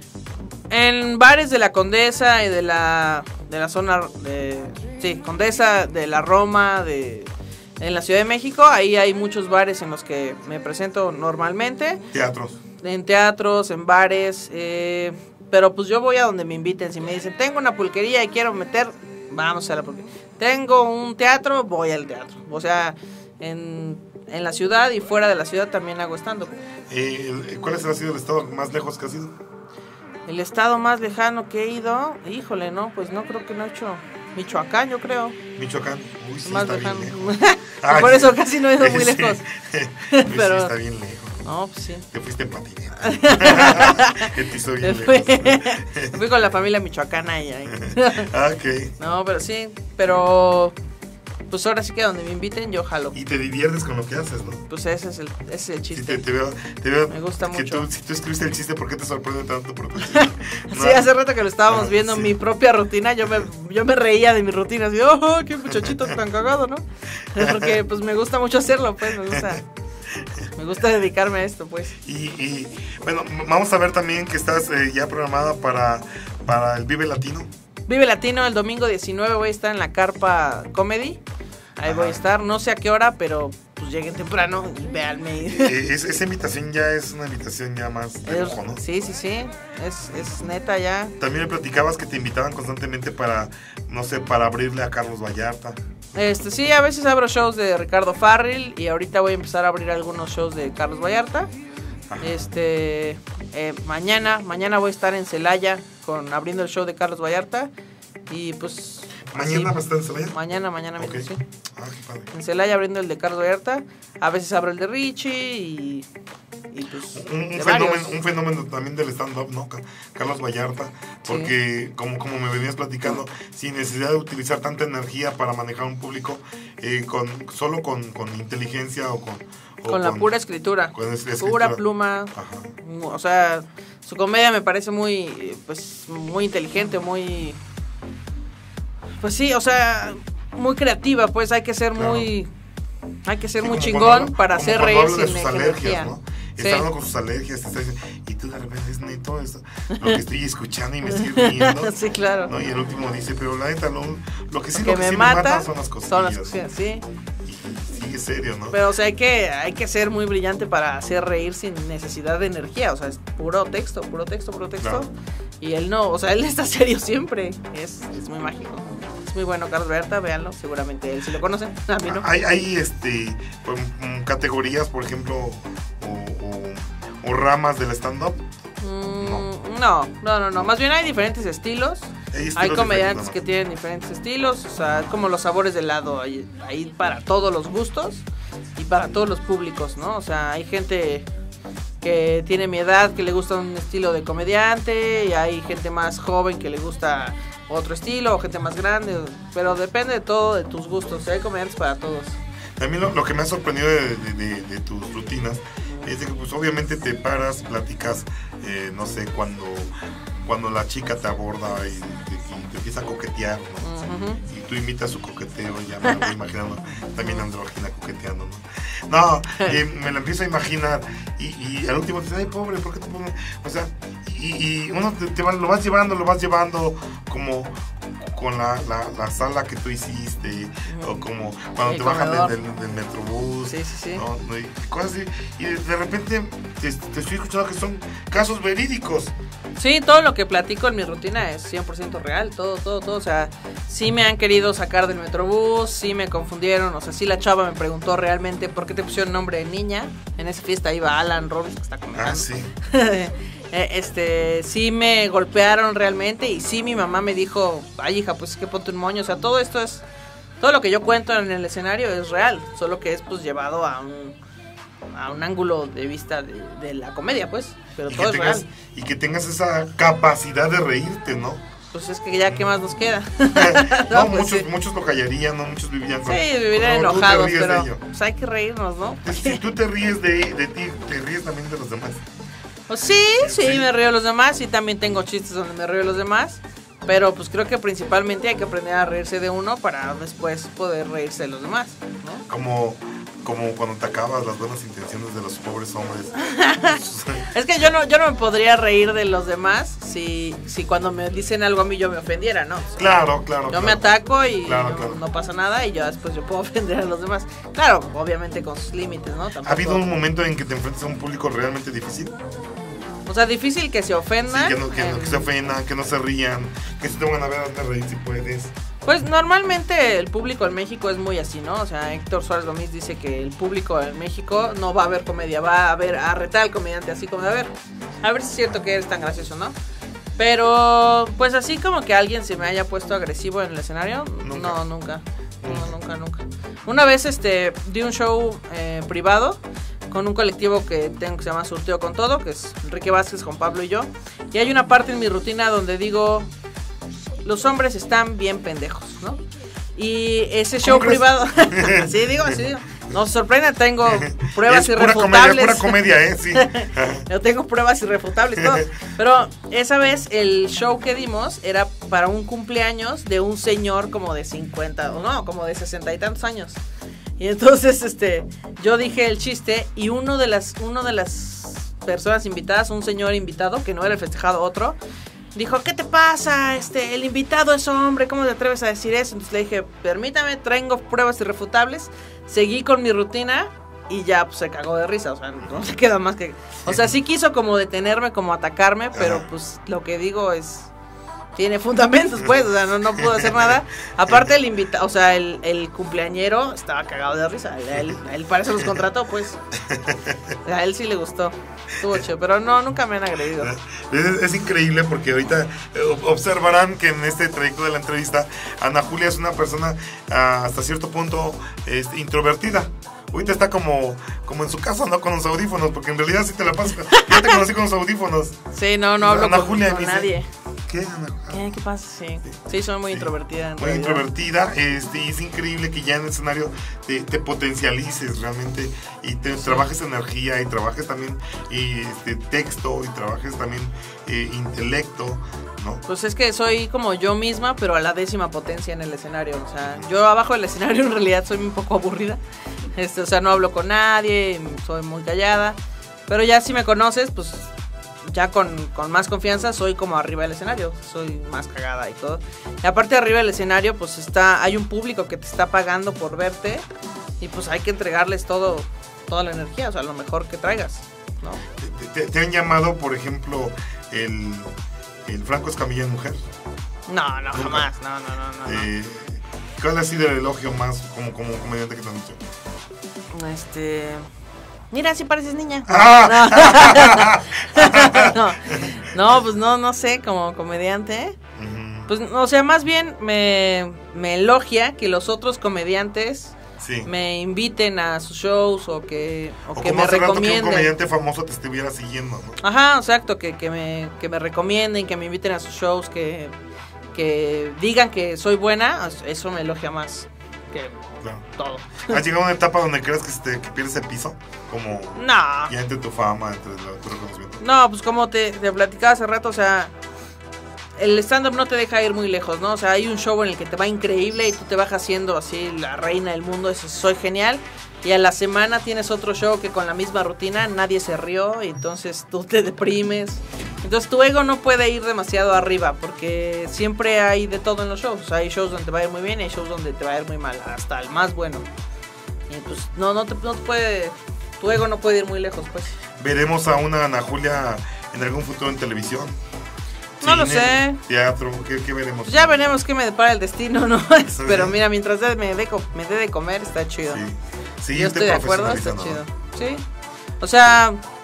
en bares de la Condesa y de la de la zona de sí, Condesa, de la Roma, de en la Ciudad de México, ahí hay muchos bares en los que me presento normalmente. Teatros. En teatros, en bares, eh, pero pues yo voy a donde me inviten. Si me dicen, tengo una pulquería y quiero meter, vamos a la pulquería. Tengo un teatro, voy al teatro. O sea, en, en la ciudad y fuera de la ciudad también hago stand-up. Eh, ¿Cuál ha sido el estado más lejos que has ido? El estado más lejano que he ido, híjole, no, pues no creo que no he hecho. Michoacán, yo creo. Michoacán, uy, sí, más está lejano. bien lejos. Ah, por eso casi no he ido muy sí. lejos. Pues pero sí, está bien lejos. No, pues sí. Te fuiste en patineta. Que te hizo bien fui, lejos. fui con la familia michoacana y ahí. Ah, ok. No, pero sí, pero pues ahora sí que donde me inviten yo jalo. Y te diviertes con lo que haces, ¿no? Pues ese es el, ese es el chiste. Sí, te, te veo, te veo me gusta que mucho. Tú, si tú escribiste el chiste, ¿por qué te sorprende tanto por tu chiste? ¿No? Sí, hace rato que lo estábamos ah, viendo, sí. mi propia rutina, yo me, yo me reía de mi rutina, así, oh, qué muchachito tan cagado, ¿no? Porque pues me gusta mucho hacerlo, pues, me gusta... Me gusta dedicarme a esto, pues. Y, y bueno, vamos a ver también que estás eh, ya programada para, para el Vive Latino. Vive Latino, el domingo diecinueve voy a estar en la Carpa Comedy. Ahí Ajá. voy a estar, no sé a qué hora, pero pues lleguen temprano y véanme. Eh, es, esa invitación ya es una invitación ya más de lujo, ¿no? Sí, sí, sí, es, es neta ya. También me platicabas que te invitaban constantemente para, no sé, para abrirle a Carlos Vallarta. Este, sí, a veces abro shows de Ricardo Farril y ahorita voy a empezar a abrir algunos shows de Carlos Vallarta. Ajá. Este, eh, mañana, mañana voy a estar en Celaya con abriendo el show de Carlos Vallarta y pues... ¿Mañana vas a estar en Celaya? Mañana, mañana mismo, okay. sí. Ah, qué padre. En Celaya abriendo el de Carlos Vallarta. A veces abro el de Richie y... y pues, un, un, fenómeno, un fenómeno también del stand-up, ¿no? Carlos Vallarta. Porque, sí. como, como me venías platicando, sin necesidad de utilizar tanta energía para manejar un público, eh, con solo con, con inteligencia o con... O con la con, pura escritura. Con escritura. Pura pluma. Ajá. O sea, su comedia me parece muy, pues, muy inteligente, muy... Pues sí, o sea, muy creativa, pues hay que ser claro. muy hay que ser sí, muy chingón cuando, para hacer reír sin sus energía. ¿no? Sí. Está hablando con sus alergias, está diciendo, y tú de repente es neto esto, lo que estoy escuchando y me estoy riendo. Sí, claro. ¿no? Y el último dice, pero la neta, lo, lo que sí, lo que, lo que me, sí mata, me mata son las cosillas. Son las cosillas, sí. Y sigue serio, ¿no? Pero, o sea, hay que, hay que ser muy brillante para hacer reír sin necesidad de energía. O sea, es puro texto, puro texto, puro texto. Claro. Y él no, o sea, él está serio siempre. Es, es muy mágico. Muy bueno, Carlos Vallarta, véanlo, seguramente él sí lo conocen, a mí no. Hay, hay este, pues, categorías, por ejemplo, o, o, o ramas del stand-up. Mm, no. no, no, no, no, más bien hay diferentes estilos. Hay, hay comediantes que tienen diferentes estilos, o sea, como los sabores de helado, hay, hay para todos los gustos y para todos los públicos, ¿no? O sea, hay gente que tiene mi edad, que le gusta un estilo de comediante, y hay gente más joven que le gusta otro estilo, o gente más grande, pero depende de todo, de tus gustos, hay comediantes para todos. También lo, lo que me ha sorprendido de, de, de, de tus rutinas es de que pues obviamente te paras, platicas, eh, no sé, cuando, cuando la chica te aborda y te, y te empieza a coquetear, ¿no? Uh-huh. Y tú imitas su coqueteo, ya me lo voy imaginando, también andrógina coqueteando, ¿no? No, eh, me lo empiezo a imaginar y, y al último te dice, ay, pobre, ¿por qué te pones? O sea, y, y uno te, te va, lo vas llevando, lo vas llevando como con la, la, la sala que tú hiciste, uh-huh. o como cuando sí, te bajan del, del, del metrobús, sí, sí, sí. ¿no? Y cosas así, y de, de repente te, te estoy escuchando que son casos verídicos. Sí, todo lo que platico en mi rutina es cien por ciento real, todo, todo, todo, o sea, sí me han querido sacar del metrobús, sí me confundieron, o sea, sí la chava me preguntó realmente por qué te pusieron nombre de niña, en esa fiesta iba Alan Robles, que está comentando. Ah, sí. eh, este, sí me golpearon realmente y sí mi mamá me dijo, ay hija, pues es que ponte un moño, o sea, todo esto es, todo lo que yo cuento en el escenario es real, solo que es pues llevado a un, a un ángulo de vista de, de la comedia, pues, pero y todo que es tengas, real. Y que tengas esa capacidad de reírte, ¿no? Pues es que ya, ¿qué más nos queda? no, no, pues muchos, sí. muchos lo callarían, ¿no? Muchos vivirían con... Sí, vivirían no, enojados, tú te ríes pero de ello. pues hay que reírnos, ¿no? Si tú te ríes de, de ti, te ríes también de los demás. Pues sí, sí, sí, me río de los demás y también tengo chistes donde me río de los demás. Pero pues creo que principalmente hay que aprender a reírse de uno para después poder reírse de los demás, ¿no? Como, como cuando te acabas las buenas intenciones de los pobres hombres. Es que yo no, yo no me podría reír de los demás si, si cuando me dicen algo a mí yo me ofendiera, ¿no? O sea, claro, claro. Yo claro. me ataco y claro, no, claro. no pasa nada y yo después yo puedo ofender a los demás. Claro, obviamente con sus límites, ¿no? Tampoco... ¿Ha habido un momento en que te enfrentes a un público realmente difícil? O sea, difícil que se ofendan. Sí, que, no, que, eh, no, que se ofendan, que no se rían, que se te van a ver a reír si puedes. Pues normalmente el público en México es muy así, ¿no? O sea, Héctor Suárez Gómez dice que el público en México no va a ver comedia, va a ver a retar al comediante así como de a ver, a ver si es cierto que eres tan gracioso, ¿no? Pero pues así como que alguien se me haya puesto agresivo en el escenario, ¿Nunca? no, nunca, no, nunca, nunca. Una vez este di un show eh, privado con un colectivo que tengo que se llama Surteo con Todo, que es Enrique Vázquez, Juan Pablo y yo. Y hay una parte en mi rutina donde digo, los hombres están bien pendejos, ¿no? Y ese show privado, así digo, así digo. No se sorprenda, tengo pruebas es pura irrefutables. comedia, pura comedia, ¿eh? Sí. Yo tengo pruebas irrefutables, todo. Pero esa vez el show que dimos era para un cumpleaños de un señor como de cincuenta, o no, como de sesenta y tantos años. Y entonces, este, yo dije el chiste y uno de las, uno de las personas invitadas, un señor invitado, que no era el festejado, otro, dijo, ¿qué te pasa? Este, el invitado es hombre, ¿cómo te atreves a decir eso? Entonces le dije, permítame, traigo pruebas irrefutables. Seguí con mi rutina y ya pues se cagó de risa, o sea, no se queda más que... O sea, sí quiso como detenerme, como atacarme, pero pues lo que digo es... Tiene fundamentos, pues, o sea, no, no pudo hacer nada. Aparte el invitado, o sea, el, el cumpleañero estaba cagado de risa. A él, a él para eso los contrató, pues. A él sí le gustó. Estuvo chido, pero no, nunca me han agredido. Es, es increíble porque ahorita eh, observarán que en este trayecto de la entrevista, Ana Julia es una persona ah, hasta cierto punto este, introvertida. Ahorita está como, como en su casa, ¿no? Con los audífonos, porque en realidad sí te la pasas. Yo te conocí con los audífonos. Sí, no, no hablo Ana con, Julia con dice, nadie. ¿Qué, Ana? ¿Qué, ¿Qué pasa? Sí, sí, soy muy Sí. introvertida. En Muy realidad. introvertida, este, y es increíble que ya en el escenario te, te potencialices realmente y te trabajes energía y trabajes también y, este, texto y trabajes también eh, intelecto, ¿no? Pues es que soy como yo misma, pero a la décima potencia en el escenario. O sea, yo abajo del escenario en realidad soy un poco aburrida. Este, o sea, no hablo con nadie, soy muy callada. Pero ya si me conoces, pues ya con, con más confianza soy como arriba del escenario. Soy más cagada y todo. Y aparte arriba del escenario, pues está, hay un público que te está pagando por verte. Y pues hay que entregarles todo, toda la energía, o sea, lo mejor que traigas, ¿no? ¿Te, te, te han llamado, por ejemplo, el, el Franco Escamilla en mujer? No, no, ¿Nunca? jamás, no, no, no, no. Eh, ¿Cuál ha sido el elogio más como, como comediante que te han dicho? Este... Mira, si pareces niña. ¡Ah! No. No, pues no, no sé, como comediante. Uh-huh. Pues, o sea, más bien me, me elogia que los otros comediantes Sí. me inviten a sus shows o que, o O que como me hace rato que un recomienden. comediante famoso te estuviera siguiendo, ¿no? Ajá, exacto, que, que, me, que me recomienden, que me inviten a sus shows, que, que digan que soy buena, eso me elogia más que Claro. todo. ¿Has llegado a una etapa donde crees que, este, que pierdes el piso? Como No. ya entre tu fama, entre la- tu reconocimiento. No, pues como te, te platicaba hace rato, o sea, el stand-up no te deja ir muy lejos, ¿no? O sea, hay un show en el que te va increíble y tú te vas haciendo así la reina del mundo, eso, soy genial. Y a la semana tienes otro show que con la misma rutina nadie se rió y entonces tú te deprimes. Entonces tu ego no puede ir demasiado arriba porque siempre hay de todo en los shows. O sea, hay shows donde te va a ir muy bien y hay shows donde te va a ir muy mal, hasta el más bueno. Y pues no, no te, no te puede, tu ego no puede ir muy lejos, pues. ¿Veremos a una Ana Julia en algún futuro en televisión? No lo Cine, sé. Teatro, ¿qué, qué veremos? Pues ya veremos qué me depara el destino, ¿no? Pero mira, mientras de- me dé me dé de comer, está chido. Sí. Yo te estoy de acuerdo, está profesionalizando, chido. Sí. O sea,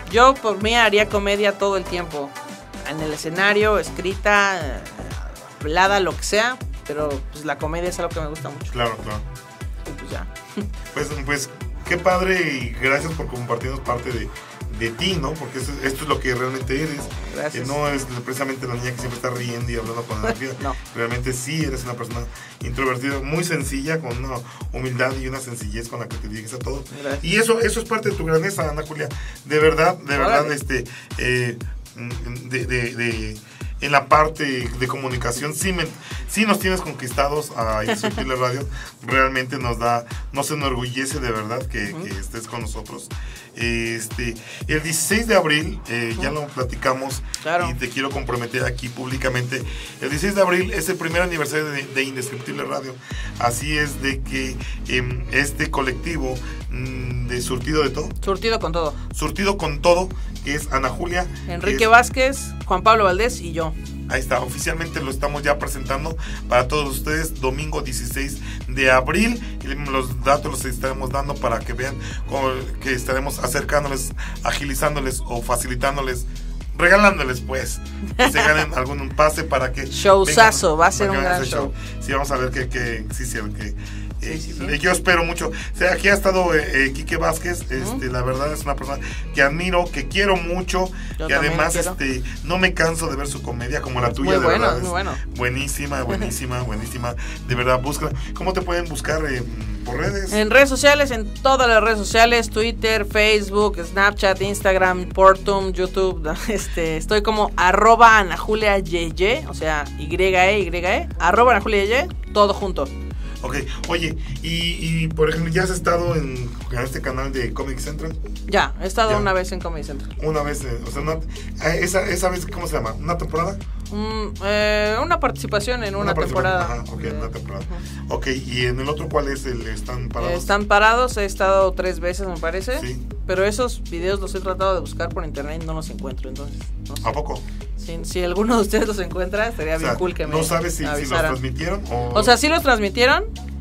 Yo por mí haría comedia todo el tiempo. En el escenario, escrita, eh, hablada, lo que sea. Pero pues la comedia es algo que me gusta mucho. Claro, claro. Y pues ya. Pues, pues qué padre y gracias por compartirnos parte de, de ti, ¿no? Porque esto, esto es lo que realmente eres. Gracias. Que no es precisamente la niña que siempre está riendo y hablando con energía. No. Realmente sí eres una persona introvertida, muy sencilla, con una humildad y una sencillez con la que te diriges a todo. Gracias. Y eso, eso es parte de tu grandeza, Ana Julia. De verdad, de verdad, Órale. este, eh, de, de, de en la parte de comunicación sí, me, sí nos tienes conquistados a Indiscutible Radio. Realmente nos da, nos enorgullece de verdad que, uh-huh. que estés con nosotros. Este, el dieciséis de abril, eh, uh-huh. ya lo platicamos, claro. Y te quiero comprometer aquí públicamente. El dieciséis de abril es el primer aniversario de, de Indescriptible Radio. Así es de que eh, este colectivo mm, de Surtido de Todo. Surtido con todo. Surtido con todo, que es Ana Julia, Enrique es, Vázquez, Juan Pablo Valdés y yo. Ahí está, oficialmente lo estamos ya presentando para todos ustedes, domingo dieciséis de abril, y los datos los estaremos dando para que vean cómo, que estaremos acercándoles, agilizándoles o facilitándoles, regalándoles pues, que se ganen algún pase para que... Showzazo, vengan, va a ser un gran show. show. Sí, vamos a ver que, que sí, sí, que... Sí, sí, sí. Yo espero mucho. O sea, aquí ha estado eh, Quique Vázquez. Este, uh-huh. La verdad es una persona que admiro, que quiero mucho. Yo y además este, no me canso de ver su comedia como la tuya. Muy de bueno, verdad, muy bueno. Buenísima, buenísima, buenísima. De verdad, búscala. ¿Cómo te pueden buscar eh, por redes? En redes sociales, en todas las redes sociales: Twitter, Facebook, Snapchat, Instagram, Portum, YouTube. Este, estoy como arroba Ana Julia Yeye, o sea, Y E, Y E, arroba Ana Julia Yeye, todo junto. Ok, oye, y, y por ejemplo, ¿ya has estado en, en este canal de Comedy Central? Ya, he estado ya. una vez en Comedy Central. Una vez, eh, o sea, una, esa, esa vez, ¿cómo se llama? ¿Una temporada? Mm, eh, una participación en una, una participación, temporada. Ajá, ok, uh-huh. una temporada. Uh-huh. Ok, ¿y en el otro cuál es el Están Parados? Eh, están Parados, he estado tres veces, me parece. Sí. Pero esos videos los he tratado de buscar por internet y no los encuentro, entonces. No sé. ¿A poco? Si, si alguno de ustedes los encuentra, estaría o sea, bien cool que me ¿no sabes si, si los transmitieron? O... o sea, sí los transmitieron,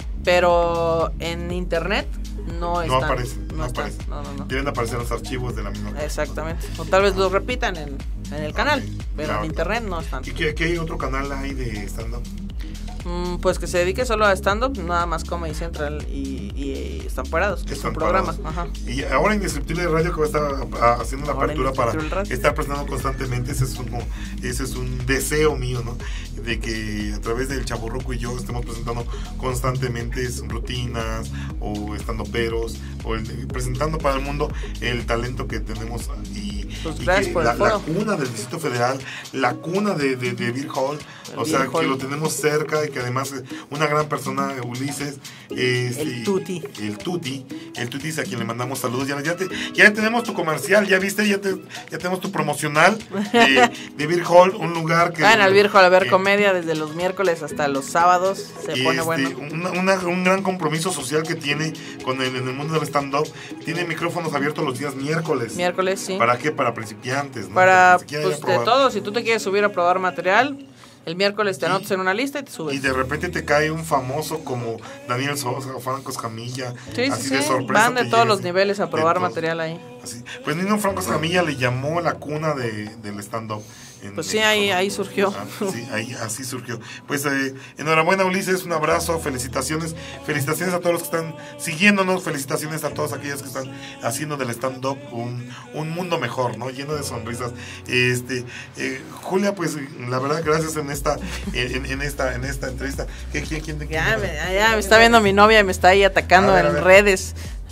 pero en internet no están. No aparecen, no, no aparecen. No, no, no. Deben aparecer los archivos de la misma. Exactamente. O tal vez los repitan en, en el canal, okay, pero claro, en internet no están. ¿Y qué, qué otro canal hay de stand-up? Mm, pues que se dedique solo a stand-up, nada más Comedy Central y, y, y Están Parados, que están es un programa. Ajá. Y ahora Indescriptible Radio, que va a estar haciendo la ahora apertura para estar presentando constantemente. Ese es, un, ese es un deseo mío, ¿no? De que a través del Chaburruco y yo estemos presentando constantemente rutinas o estandoperos o el, presentando para el mundo el talento que tenemos y, pues y gracias que por la, el foro. la cuna del Distrito Federal, la cuna de, de, de Beer Hall, el o sea, Hall. Que lo tenemos cerca y que además una gran persona, Ulises, es, el y, Tuti. El Tuti, el Tuti es a quien le mandamos saludos. Ya, ya, te, ya tenemos tu comercial, ya viste, ya, te, ya tenemos tu promocional de, de Beer Hall, un lugar que... Vayan al Beer Hall a ver que, comedia desde los miércoles hasta los sábados, se este, pone bueno. Una, una, un gran compromiso social que tiene con el, en el mundo del stand-up. Tiene micrófonos abiertos los días miércoles. Miércoles, sí. ¿Para qué? Para principiantes, ¿no? Para, pues, de todo, si tú te quieres subir a probar material... El miércoles te anotas en una lista y te subes. Y de repente te cae un famoso como Daniel Sosa o Franco Escamilla. Sí, así sí, de sorpresa. Van de todos los niveles a probar material ahí. Así. Pues Nino Franco Escamilla le llamó la cuna de, del stand-up. Pues sí, ahí, ahí surgió. Ah, sí, ahí así surgió. Pues eh, enhorabuena, Ulises, un abrazo, felicitaciones. Felicitaciones a todos los que están siguiéndonos, felicitaciones a todos aquellos que están haciendo del stand-up un, un mundo mejor, ¿no? Lleno de sonrisas. Este, eh, Julia, pues la verdad, gracias en esta, en, en esta, en esta entrevista. ¿Quién, quién, quién, quién, ya, me, ya me está viendo mi novia y me está ahí atacando ver, en redes.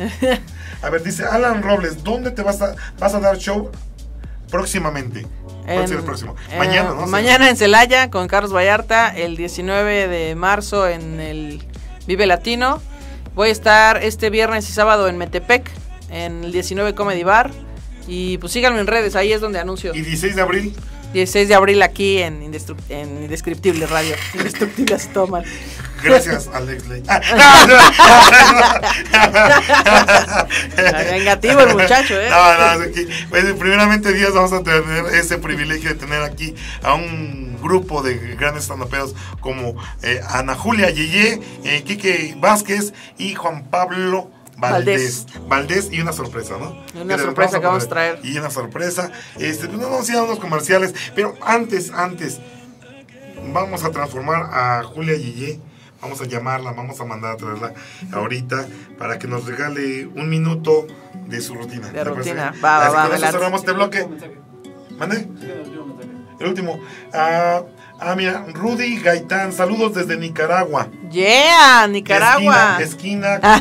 A ver, dice Alan Robles, ¿dónde te vas a, vas a dar show próximamente? En, el próximo? Mañana, eh, ¿no? Mañana en Celaya con Carlos Vallarta, el diecinueve de marzo en el Vive Latino. Voy a estar este viernes y sábado en Metepec, en el diecinueve Comedy Bar. Y pues síganme en redes, ahí es donde anuncio. ¿Y dieciséis de abril? dieciséis de abril aquí en, Indestru en Indescriptible Radio. Indestructible así todo mal. Gracias, Alex Ley. Vengativo el muchacho, ¿eh? No, no, es que, pues, primeramente, Dios, vamos a tener ese privilegio de tener aquí a un grupo de grandes estandoperos como eh, Ana Julia Yeye, eh, Quique Vázquez y Juan Pablo Valdés. Valdés y una sorpresa, ¿no? Y una sorpresa que vamos a traer. Y una sorpresa. Este, pues no vamos a ir a unos comerciales, pero antes, antes, vamos a transformar a Julia Yeye. Vamos a llamarla, vamos a mandar a traerla ahorita para que nos regale un minuto de su rutina. De rutina, va, va, va. Así que cerramos este bloque. ¿Mande? El último. Ah, ah, mira, Rudy Gaitán, saludos desde Nicaragua. Yeah, Nicaragua. Esquina, esquina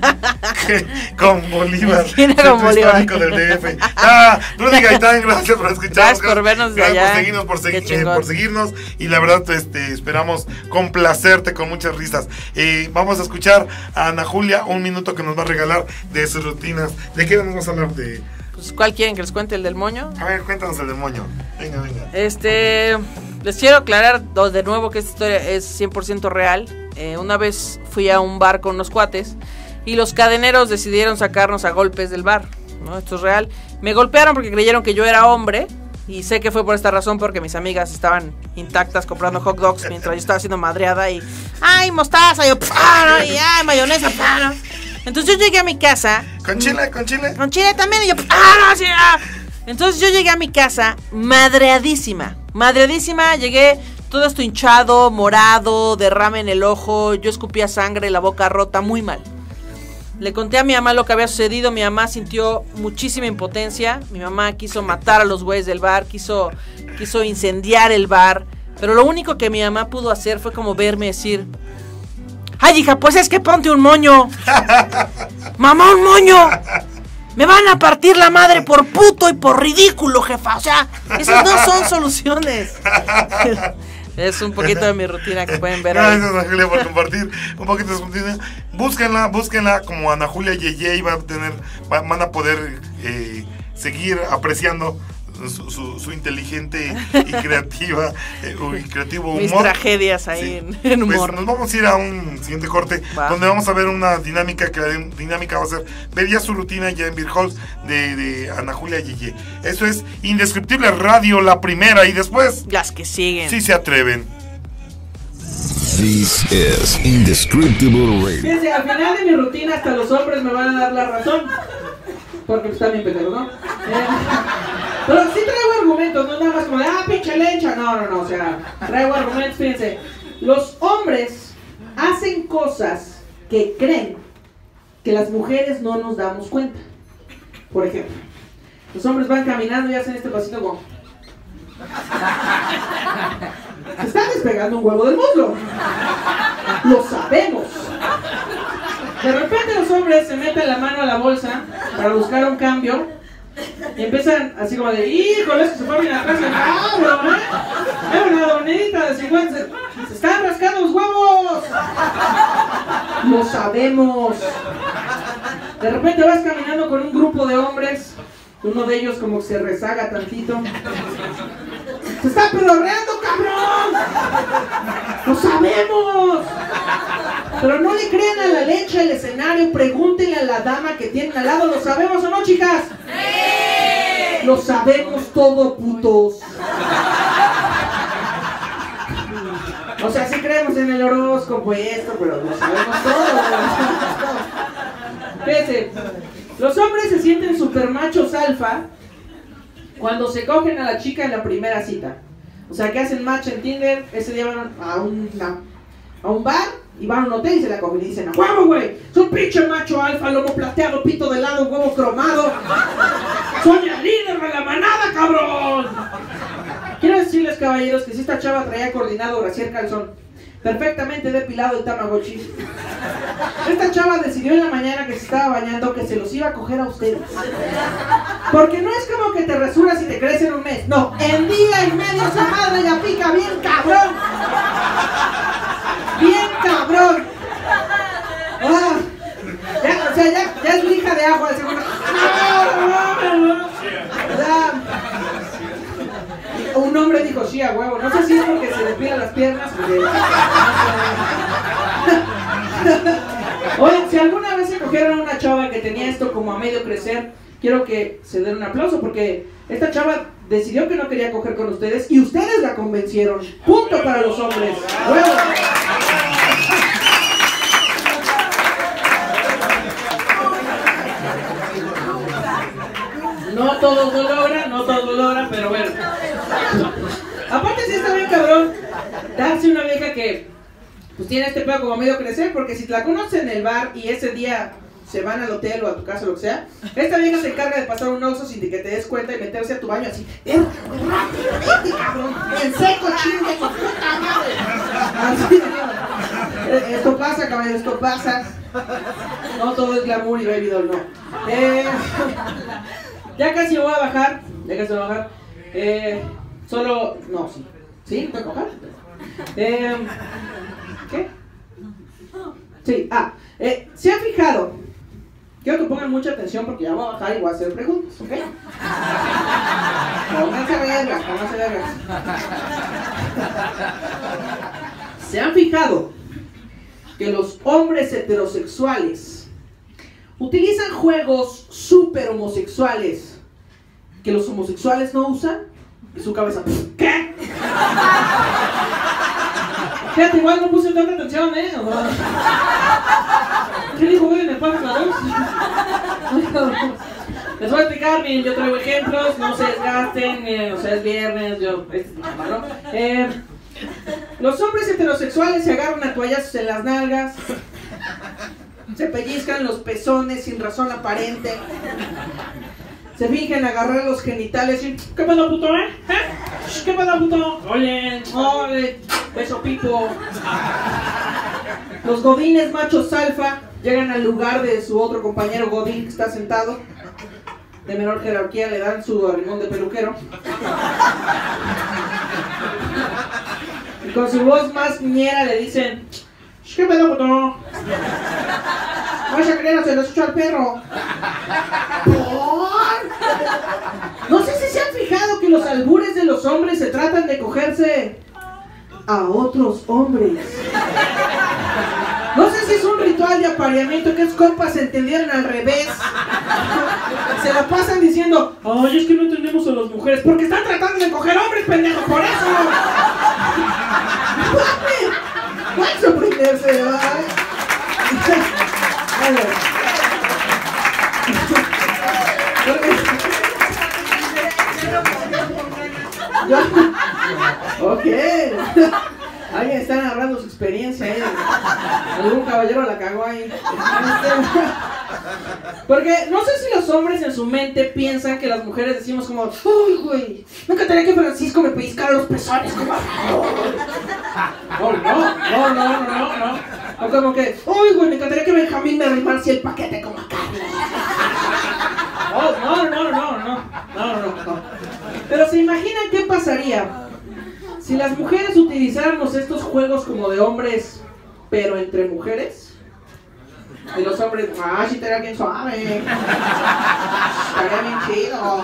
con, con Bolívar. Esquina con Bolívar. Del D F. Ah, Rudy Gaitán, gracias por escucharnos. Gracias por vernos de gracias allá. por seguirnos, por, segui eh, por seguirnos. Y la verdad, este, esperamos complacerte con muchas risas. Eh, vamos a escuchar a Ana Julia un minuto que nos va a regalar de sus rutinas. ¿De qué nos vas a hablar? De... Pues, ¿cuál quieren que les cuente? ¿El del moño? A ver, cuéntanos el del moño. Venga, venga. Este, les quiero aclarar de nuevo que esta historia es cien por ciento real. Eh, una vez fui a un bar con unos cuates y los cadeneros decidieron sacarnos a golpes del bar, ¿no? Esto es real. Me golpearon porque creyeron que yo era hombre y sé que fue por esta razón porque mis amigas estaban intactas comprando hot dogs mientras yo estaba siendo madreada y ¡ay, mostaza! Y yo, ¡pah! Y ¡ay, mayonesa! ¡pah! Entonces yo llegué a mi casa. ¿Con chile? ¿Con chile? Con chile también. Y yo, ¡ah, no, sí, ah! Entonces yo llegué a mi casa madreadísima. Madreadísima, llegué todo esto hinchado, morado, derrame en el ojo. Yo escupía sangre, la boca rota, muy mal. Le conté a mi mamá lo que había sucedido. Mi mamá sintió muchísima impotencia. Mi mamá quiso matar a los güeyes del bar, quiso, quiso incendiar el bar. Pero lo único que mi mamá pudo hacer fue como verme decir: ¡ay, hija, pues es que ponte un moño! ¡Mamá, un moño! ¡Me van a partir la madre por puto y por ridículo, jefa! O sea, esas no son soluciones. Es un poquito de mi rutina que pueden ver ahí. Gracias, Ana Julia, por compartir un poquito de su rutina. Búsquenla, búsquenla como Ana Julia Yeye y va a tener, va, van a poder eh, seguir apreciando Su, su, su inteligente y creativa eh, y creativo humor. Mis tragedias ahí, sí, en, en humor. Pues nos vamos a ir a un siguiente corte va. donde vamos a ver una dinámica que la dinámica va a ser ver ya su rutina ya en Beer Halls de, de Ana Julia Yeye. Eso es Indescriptible Radio, la primera, y después las que siguen. Si se atreven. This is Indescriptible Radio. Fíjense, al final de mi rutina hasta los hombres me van a dar la razón. Porque están bien pendejos, ¿no? Eh, pero sí traigo argumentos, no nada más como de, ah, pinche lencha. No, no, no, o sea, traigo argumentos, fíjense. Los hombres hacen cosas que creen que las mujeres no nos damos cuenta. Por ejemplo, los hombres van caminando y hacen este pasito como... se están despegando un huevo del muslo. Lo sabemos. De repente los hombres se meten la mano a la bolsa para buscar un cambio y empiezan así como de, híjole, es que se fue bien atrás el cabrón, ¿eh? Es una donita de cincuenta, se, se están rascando los huevos. Lo sabemos. De repente vas caminando con un grupo de hombres, uno de ellos como que se rezaga tantito. ¡Se está pedorreando, cabrón! ¡Lo sabemos! Pero no le crean a la leche el escenario, pregúntenle a la dama que tienen al lado, ¿lo sabemos o no, chicas? ¡Sí! Lo sabemos todo, putos. O sea, sí creemos en el horóscopo y esto, pero lo sabemos todo. Fíjense, los hombres se sienten super machos alfa cuando se cogen a la chica en la primera cita. O sea, que hacen match en Tinder, ese día van a un, a un bar y van a un hotel y se la cogen y dicen, ¡a huevo, güey! ¡Son pinche macho alfa, lomo plateado, pito de lado, huevo cromado! ¡Soy el líder de la manada, cabrón! Quiero decirles, caballeros, que si esta chava traía coordinado brasier calzón, perfectamente depilado el Tamagotchi, esta chava decidió en la mañana que se estaba bañando que se los iba a coger a ustedes. Porque no es como que te rasuras y te crece en un mes. No, en día y medio esa madre ya pica bien cabrón. Bien cabrón. Ah, ya, o sea, ya, ya es lija de agua. De seguro. Un hombre dijo, sí, a huevo. No sé si es porque se despila las piernas. Porque... Oye, si alguna vez se cogieron a una chava que tenía esto como a medio crecer, quiero que se den un aplauso porque esta chava decidió que no quería coger con ustedes y ustedes la convencieron. Punto para los hombres. ¡Huevo! todos lo logran, no todos lo logran, pero bueno. Aparte sí está bien cabrón darse una vieja que pues tiene este pedo como medio crecer, porque si te la conoces en el bar y ese día se van al hotel o a tu casa o lo que sea, esta vieja se encarga de pasar un oxo sin que te des cuenta y meterse a tu baño así, rápidamente, cabrón, en seco, chingue, su puta madre. Así, esto pasa, caballo, esto pasa. No todo es glamour y baby doll, no. Eh, ya casi me voy a bajar, ya casi me voy a bajar. Eh, solo, no, sí, ¿sí? ¿Puedo bajar? Eh, ¿Qué? Sí, ah, eh, ¿se han fijado? Quiero que pongan mucha atención porque ya voy a bajar y voy a hacer preguntas, ¿ok? Pónganse vergas, pónganse vergas. ¿Se han fijado que los hombres heterosexuales utilizan juegos súper homosexuales que los homosexuales no usan? Y su cabeza, ¿qué? Fíjate, igual no puse tanta atención, ¿eh? ¿Qué dijo, güey? ¿Me pasas la voz? Les voy a explicar, miren, yo traigo ejemplos, no se desgasten, miren, o sea, es viernes, yo... Este es mi camarón. Eh, los hombres heterosexuales se agarran a toallazos en las nalgas, se pellizcan los pezones sin razón aparente, se fingen agarrar los genitales y... ¿Qué pedo, puto, eh? ¿Eh? ¿Qué pedo, puto? Oye, oye, beso pipo. Los godines machos alfa llegan al lugar de su otro compañero godín que está sentado, de menor jerarquía, le dan su arrimón de peluquero. Y con su voz más ñera le dicen... ¿Qué pedo, puto? Vaya a creer, se lo escucho al perro. ¿Por? No sé si se han fijado que los albures de los hombres se tratan de cogerse a otros hombres. No sé si es un ritual de apareamiento que esos compas se entendieron al revés. Se la pasan diciendo, ay, es que no entendemos a las mujeres porque están tratando de coger hombres, pendejo, por eso. Pueden sorprenderse, ¿verdad? Ok. Alguien está narrando su experiencia ahí. Algún caballero la cagó ahí. Porque no sé si los hombres en su mente piensan que las mujeres decimos como, uy, güey, me encantaría que Francisco me pellizcara los pezones como... No, no, no, no, no, no. O como que, uy, güey, me encantaría que Benjamín me arrimase el paquete como acá. Oh, no, no, no, no, no, no, no, no. Pero se imaginan qué pasaría si las mujeres utilizáramos estos juegos como de hombres, pero entre mujeres. Y los hombres, ah, sí estaría bien suave. Estaría bien chido.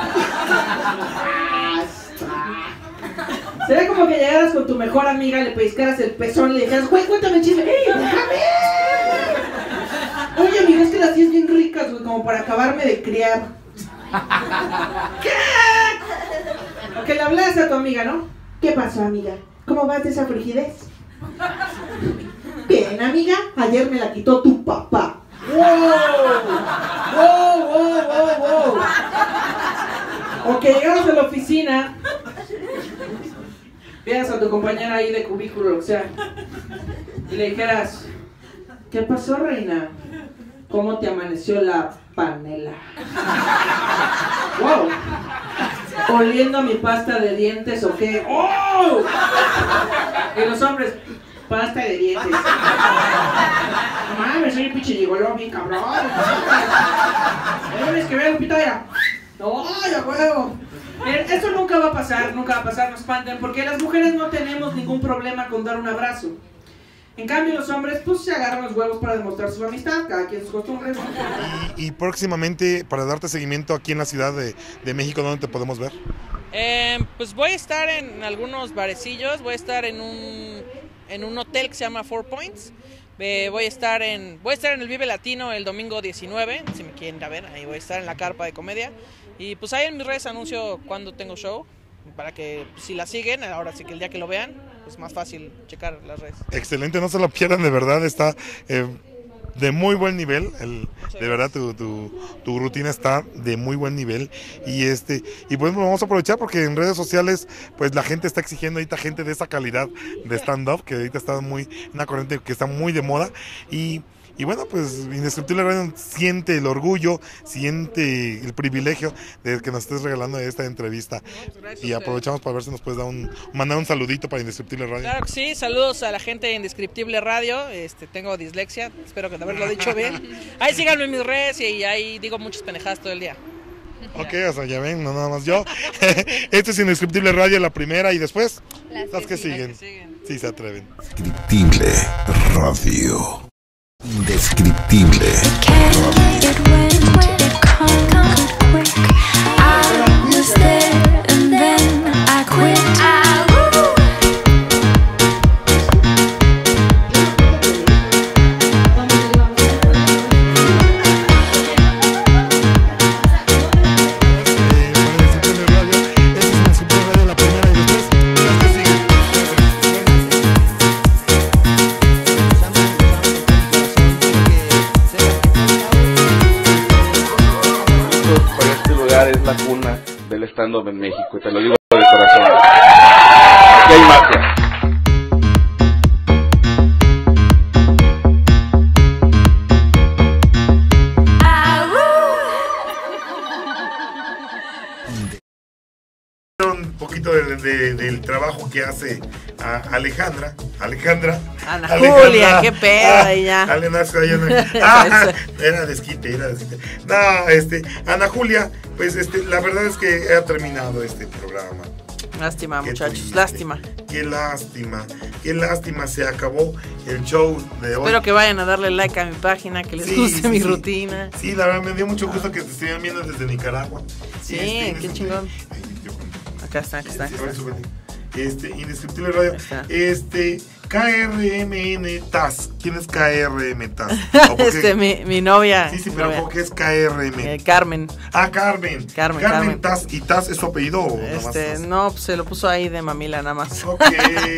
Sería como que llegaras con tu mejor amiga, le pellizcaras el pezón y le dijeras, güey, cuéntame el chisme. ¡Ey, déjame! Oye, amiga, es que las tienes bien ricas, güey, como para acabarme de criar. ¿Qué? O que le hablas a tu amiga, ¿no? ¿Qué pasó, amiga? ¿Cómo vas de esa frigidez? Bien, amiga, ayer me la quitó tu papá. ¡Wow! ¡Wow, wow, wow, wow! O que llegaras a la oficina, veas a tu compañera ahí de cubículo, o sea, y le dijeras, ¿qué pasó, reina? ¿Cómo te amaneció la panela? ¡Wow! ¿Oliendo a mi pasta de dientes o qué? ¡Oh! Y los hombres, pasta de dientes. No mames, soy un pinche gigoló bien cabrón. ¿Tienes que ver, Lupita? Ya. No, ya huevo. Eso nunca va a pasar, nunca va a pasar, no espanten, porque las mujeres no tenemos ningún problema con dar un abrazo. En cambio, los hombres, pues, se agarran los huevos para demostrar su amistad, cada quien sus costumbres, ¿no? Y, y próximamente, para darte seguimiento aquí en la Ciudad de, de México, ¿dónde te podemos ver? Eh, pues voy a estar en algunos barecillos, voy a estar en un, en un hotel que se llama Four Points. Eh, voy a estar en voy a estar en el Vive Latino el domingo diecinueve, si me quieren ir a ver, ahí voy a estar en la carpa de comedia. Y pues ahí en mis redes anuncio cuando tengo show, para que si la siguen, ahora sí que el día que lo vean, es más fácil checar las redes. Excelente, no se lo pierdan, de verdad, está... Eh, de muy buen nivel, el, de verdad tu, tu, tu rutina está de muy buen nivel y este y pues vamos a aprovechar porque en redes sociales pues la gente está exigiendo ahorita gente de esa calidad de stand-up que ahorita está muy, una corriente que está muy de moda y Y bueno, pues Indescriptible Radio siente el orgullo, siente el privilegio de que nos estés regalando esta entrevista. Y aprovechamos para ver si nos puedes dar un, mandar un saludito para Indescriptible Radio. Claro que sí, saludos a la gente de Indescriptible Radio. Este, tengo dislexia, espero que haberlo dicho bien. Ahí síganme en mis redes y ahí digo muchas pendejadas todo el día. Ok, o sea, ya ven, no nada más yo. Esto es Indescriptible Radio, la primera, y después las, las, que, que, siguen. las que siguen. Sí, se atreven. Indescriptible Radio. Indescriptible. Es la cuna del stand-up en México, y te lo digo de corazón. Aquí hay magia. Un poquito de, de, del trabajo que hace a Alejandra, Alejandra, Ana Julia, qué pedo ella. Ah, era desquite, era desquite. No, este, Ana Julia, pues este, la verdad es que ha terminado este programa. Lástima, Qué muchachos, triste. lástima. Qué lástima, qué lástima, se acabó el show de hoy. Espero que vayan a darle like a mi página, que les Sí, guste sí, mi sí. rutina. Sí, la verdad me dio mucho gusto que te estuvieran viendo desde Nicaragua. Sí, Este, qué chingón. Acá está, acá está. Este, a ver, súbele. Este, Indescriptible Radio. Este, K R M N T A S. ¿Quién es K R M T A S? Este, mi, mi novia. Sí, sí, mi pero novia. ¿cómo que es K R M? Eh, Carmen. Ah, Carmen. Carmen, Carmen Carmen. T A S. ¿Y T A S es su apellido o nada más? Este, no, pues se lo puso ahí de mamila nada más. Ok.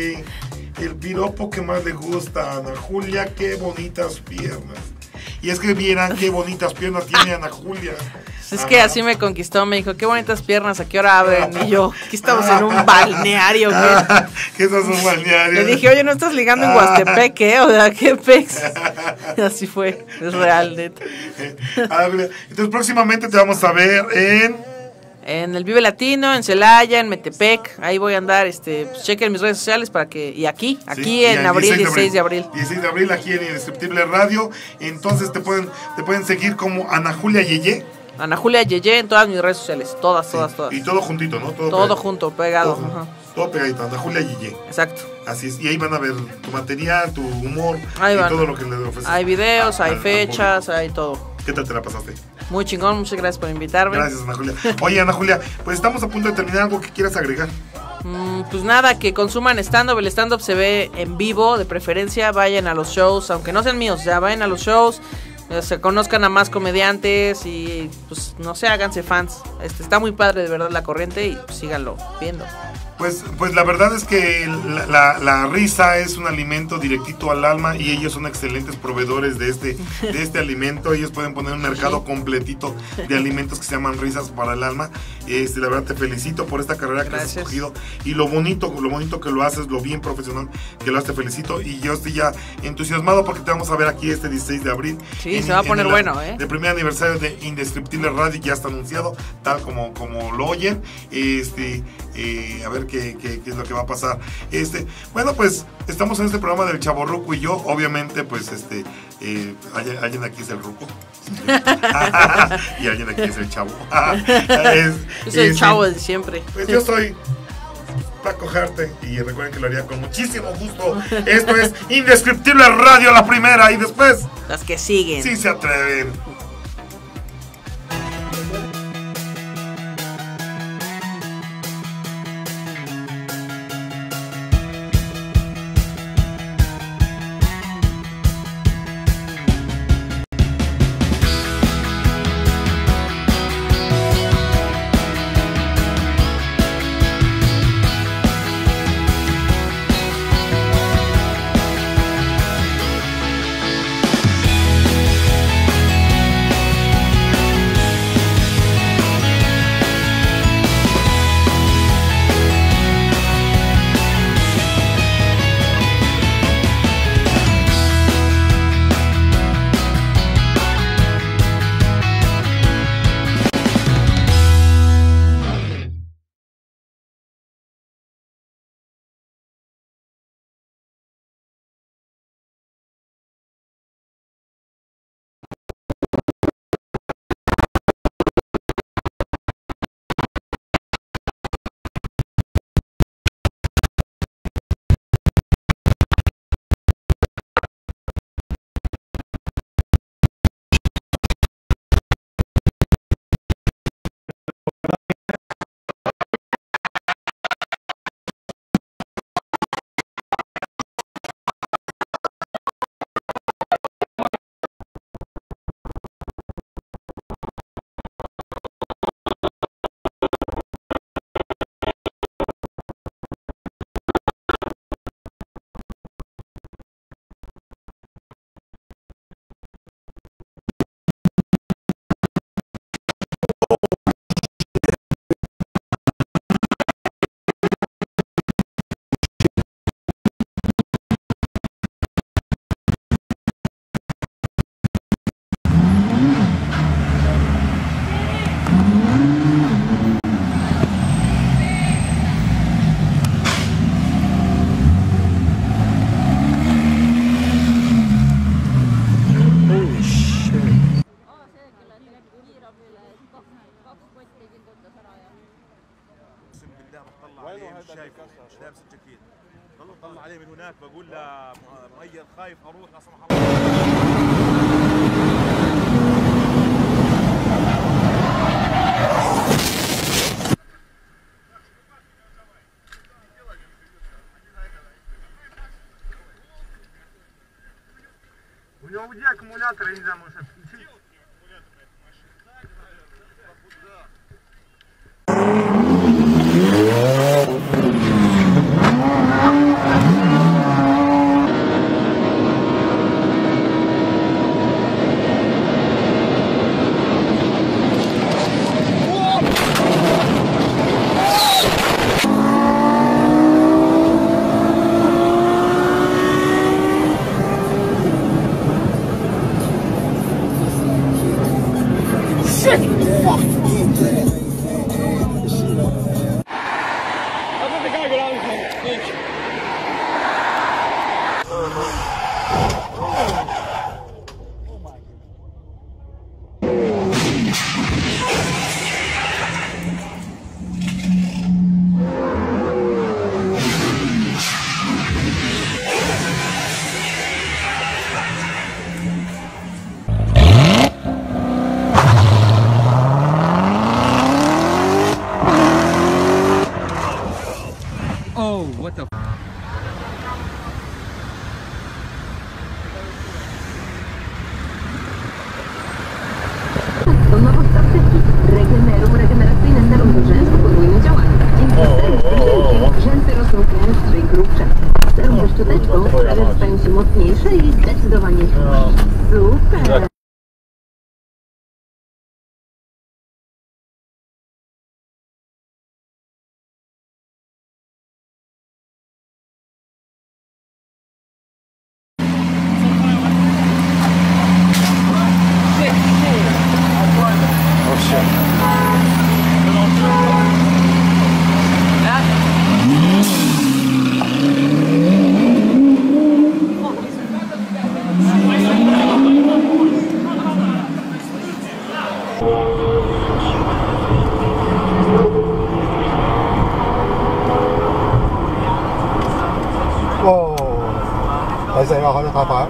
El piropo que más le gusta a Ana Julia, qué bonitas piernas. Y es que vieran qué bonitas piernas tiene Ana Julia. Es que así me conquistó, me dijo, qué bonitas piernas, ¿a qué hora abren? Y yo, aquí estamos en un balneario, ¿qué? ¿Qué es un balneario? Le dije, oye, ¿no estás ligando en Huastepec, qué? O sea, ¿qué pex? Así fue, es real, neta. Entonces próximamente te vamos a ver en... En el Vive Latino, en Celaya, en Metepec, ahí voy a andar, este, pues, chequen mis redes sociales para que, y aquí, aquí Sí, en abril, dieciséis de abril. dieciséis de abril, aquí en Indescriptible Radio. Entonces te pueden, te pueden seguir como Ana Julia Yeye. Ana Julia Yeye en todas mis redes sociales, todas, todas, todas. Y todo juntito, ¿no? Todo, Todo pegado. junto, pegado. Todo, Ajá. todo pegadito, Ana Julia Yeye. Exacto. Así es, y ahí van a ver tu material, tu humor, Ahí y van. todo lo que le ofreces. Hay videos, a- hay al- al fechas, público. hay todo. ¿Qué tal te la pasaste? Muy chingón, muchas gracias por invitarme. Gracias, Ana Julia. Oye, Ana Julia, pues estamos a punto de terminar. ¿Algo que quieras agregar? Mm, pues nada, que consuman stand-up. El stand-up se ve en vivo, de preferencia. Vayan a los shows, aunque no sean míos, ya vayan a los shows. eh, Se conozcan a más comediantes y pues no sé, háganse fans. Este, está muy padre de verdad la corriente y pues, síganlo viendo. Pues, pues la verdad es que la, la, la risa es un alimento directito al alma y ellos son excelentes proveedores de este, de este alimento. Ellos pueden poner un mercado completito de alimentos que se llaman risas para el alma. Este, la verdad te felicito por esta carrera que Gracias. has escogido y lo bonito, lo bonito que lo haces, lo bien profesional que lo haces, te felicito y yo estoy ya entusiasmado porque te vamos a ver aquí este dieciséis de abril. Sí, se va a poner el, bueno, ¿eh? El primer aniversario de Indescriptible Radio ya está anunciado, tal como, como lo oyen. Este, eh, a ver qué, qué, qué es lo que va a pasar. Este, bueno, pues estamos en este programa del Chavorruco y yo, obviamente, pues este, eh, alguien, alguien aquí es el ruco. Y alguien aquí es el chavo. Es, Yo soy el es- chavo de siempre. Pues yo soy Paco Jarte y recuerden que lo haría con muchísimo gusto. Esto es Indescriptible Radio, la primera, y después Las que siguen. sí se atreven. У него где аккумулятор, я не знаю, может отключить? Mocniejsze i zdecydowanie super. Tại sao họ phải phải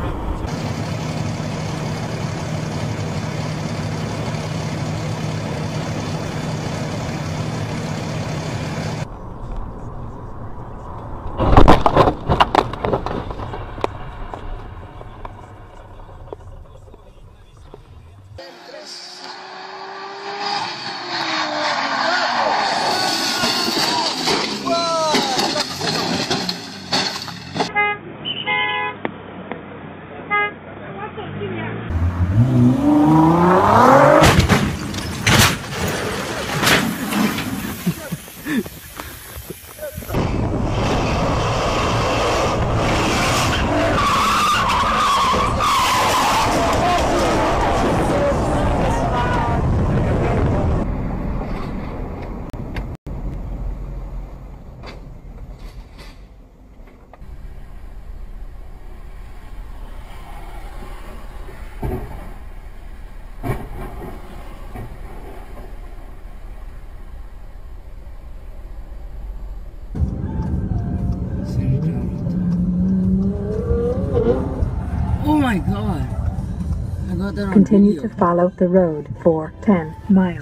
Oh my god. I got that on Continue video. to follow the road for ten miles.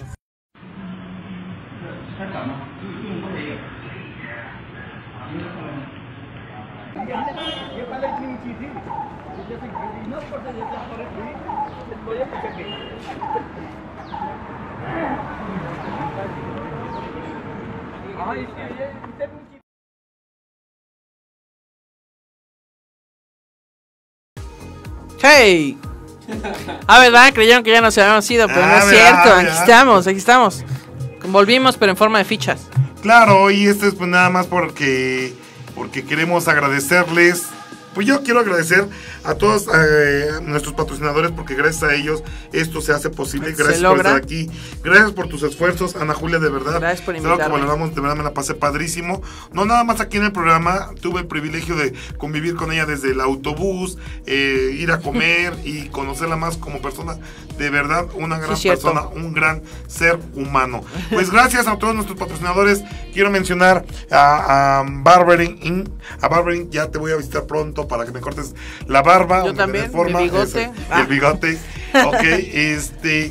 ¡Hey! Ah, ¿verdad? Creyeron que ya nos habíamos ido, pero Ah, no es ¿verdad? cierto. Aquí ¿verdad? estamos, aquí estamos. Volvimos, pero en forma de fichas. Claro, y esto es pues nada más porque porque queremos agradecerles Pues yo quiero agradecer a todos eh, nuestros patrocinadores, porque gracias a ellos esto se hace posible. Gracias por estar aquí, gracias por tus esfuerzos, Ana Julia, de verdad. Gracias por invitarme. Que valoramos, de verdad me la pasé padrísimo. No nada más aquí en el programa, tuve el privilegio de convivir con ella desde el autobús, eh, ir a comer y conocerla más como persona. De verdad, una gran sí, persona, un gran ser humano. Pues gracias a todos nuestros patrocinadores. Quiero mencionar a, a Barbering Inc. A Barbering Inc. Ya te voy a visitar pronto para que me cortes la barba. Yo también, forma, mi bigote. Ese, ah. El bigote. Ok, este...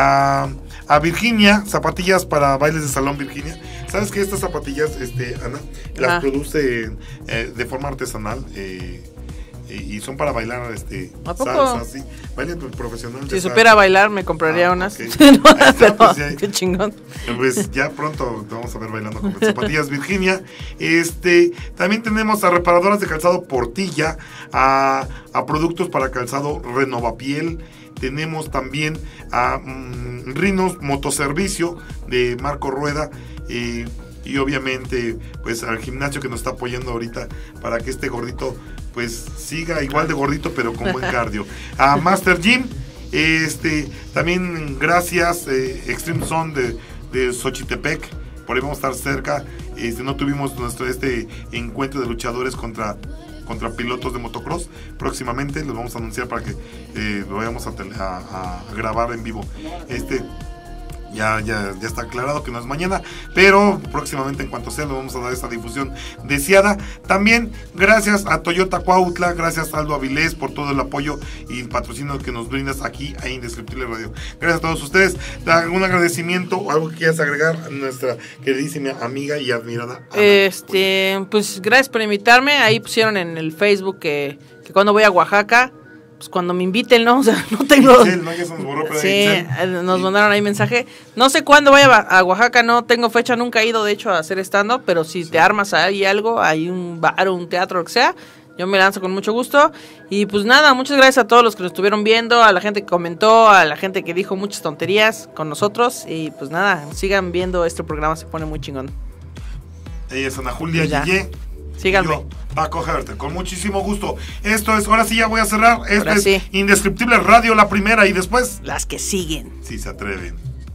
A, a Virginia, zapatillas para bailes de salón, Virginia. ¿Sabes que estas zapatillas, este, Ana, las ah. produce eh, de forma artesanal? Eh, y son para bailar este ¿A poco? Salsa, sí. Baile profesional. Si supiera salsa. bailar me compraría ah, unas. Okay. No, pero, pues, ya, qué chingón. Pues ya pronto te vamos a ver bailando con zapatillas Virginia. Este, también tenemos a reparadoras de calzado Portilla, a, a productos para calzado Renovapiel. Tenemos también a mm, Rinos Motoservicio de Marco Rueda. Eh, y obviamente pues al gimnasio que nos está apoyando ahorita para que este gordito pues siga igual de gordito pero con buen cardio. A Master Gym, este también gracias eh, Extreme Zone de, de Xochitepec, por ahí vamos a estar cerca. Este, no tuvimos nuestro este encuentro de luchadores contra contra pilotos de motocross. Próximamente los vamos a anunciar para que eh, lo vayamos a, tele, a, a grabar en vivo. Este Ya, ya, ya está aclarado que no es mañana, pero próximamente en cuanto sea le vamos a dar esta difusión deseada. También gracias a Toyota Cuautla, gracias a Aldo Avilés por todo el apoyo y el patrocinio que nos brindas aquí a Indescriptible Radio. Gracias a todos ustedes. Un agradecimiento o algo que quieras agregar a nuestra queridísima amiga y admirada Ana. Este, pues gracias por invitarme. Ahí pusieron en el Facebook que, que cuando voy a Oaxaca, pues cuando me inviten, ¿no? O sea, no tengo... Itzel, ¿no? Ya se nos borró, pero sí, Itzel. nos mandaron ahí mensaje. No sé cuándo vaya a Oaxaca, no tengo fecha, nunca he ido, de hecho, a hacer stand-up, pero si sí. te armas ahí algo, hay un bar o un teatro, lo que sea, yo me lanzo con mucho gusto. Y pues nada, muchas gracias a todos los que nos estuvieron viendo, a la gente que comentó, a la gente que dijo muchas tonterías con nosotros. Y pues nada, sigan viendo, este programa se pone muy chingón. Ella es Ana Julia Yeye. Síganme. Yo, Paco Herter, con muchísimo gusto. Esto es, ahora sí ya voy a cerrar. Esto es sí. Indescriptible Radio, la primera, y después las que siguen. Si se atreven.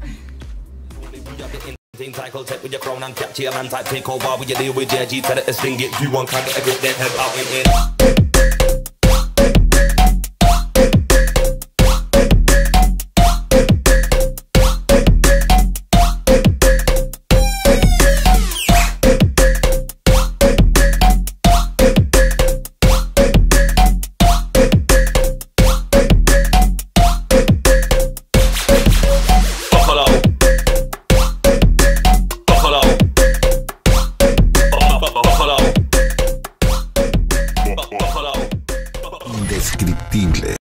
Cycle tech with your crown and catch your man type take over with your deal with J G, tell it to sling it, you want can't get a grip, then head out in it.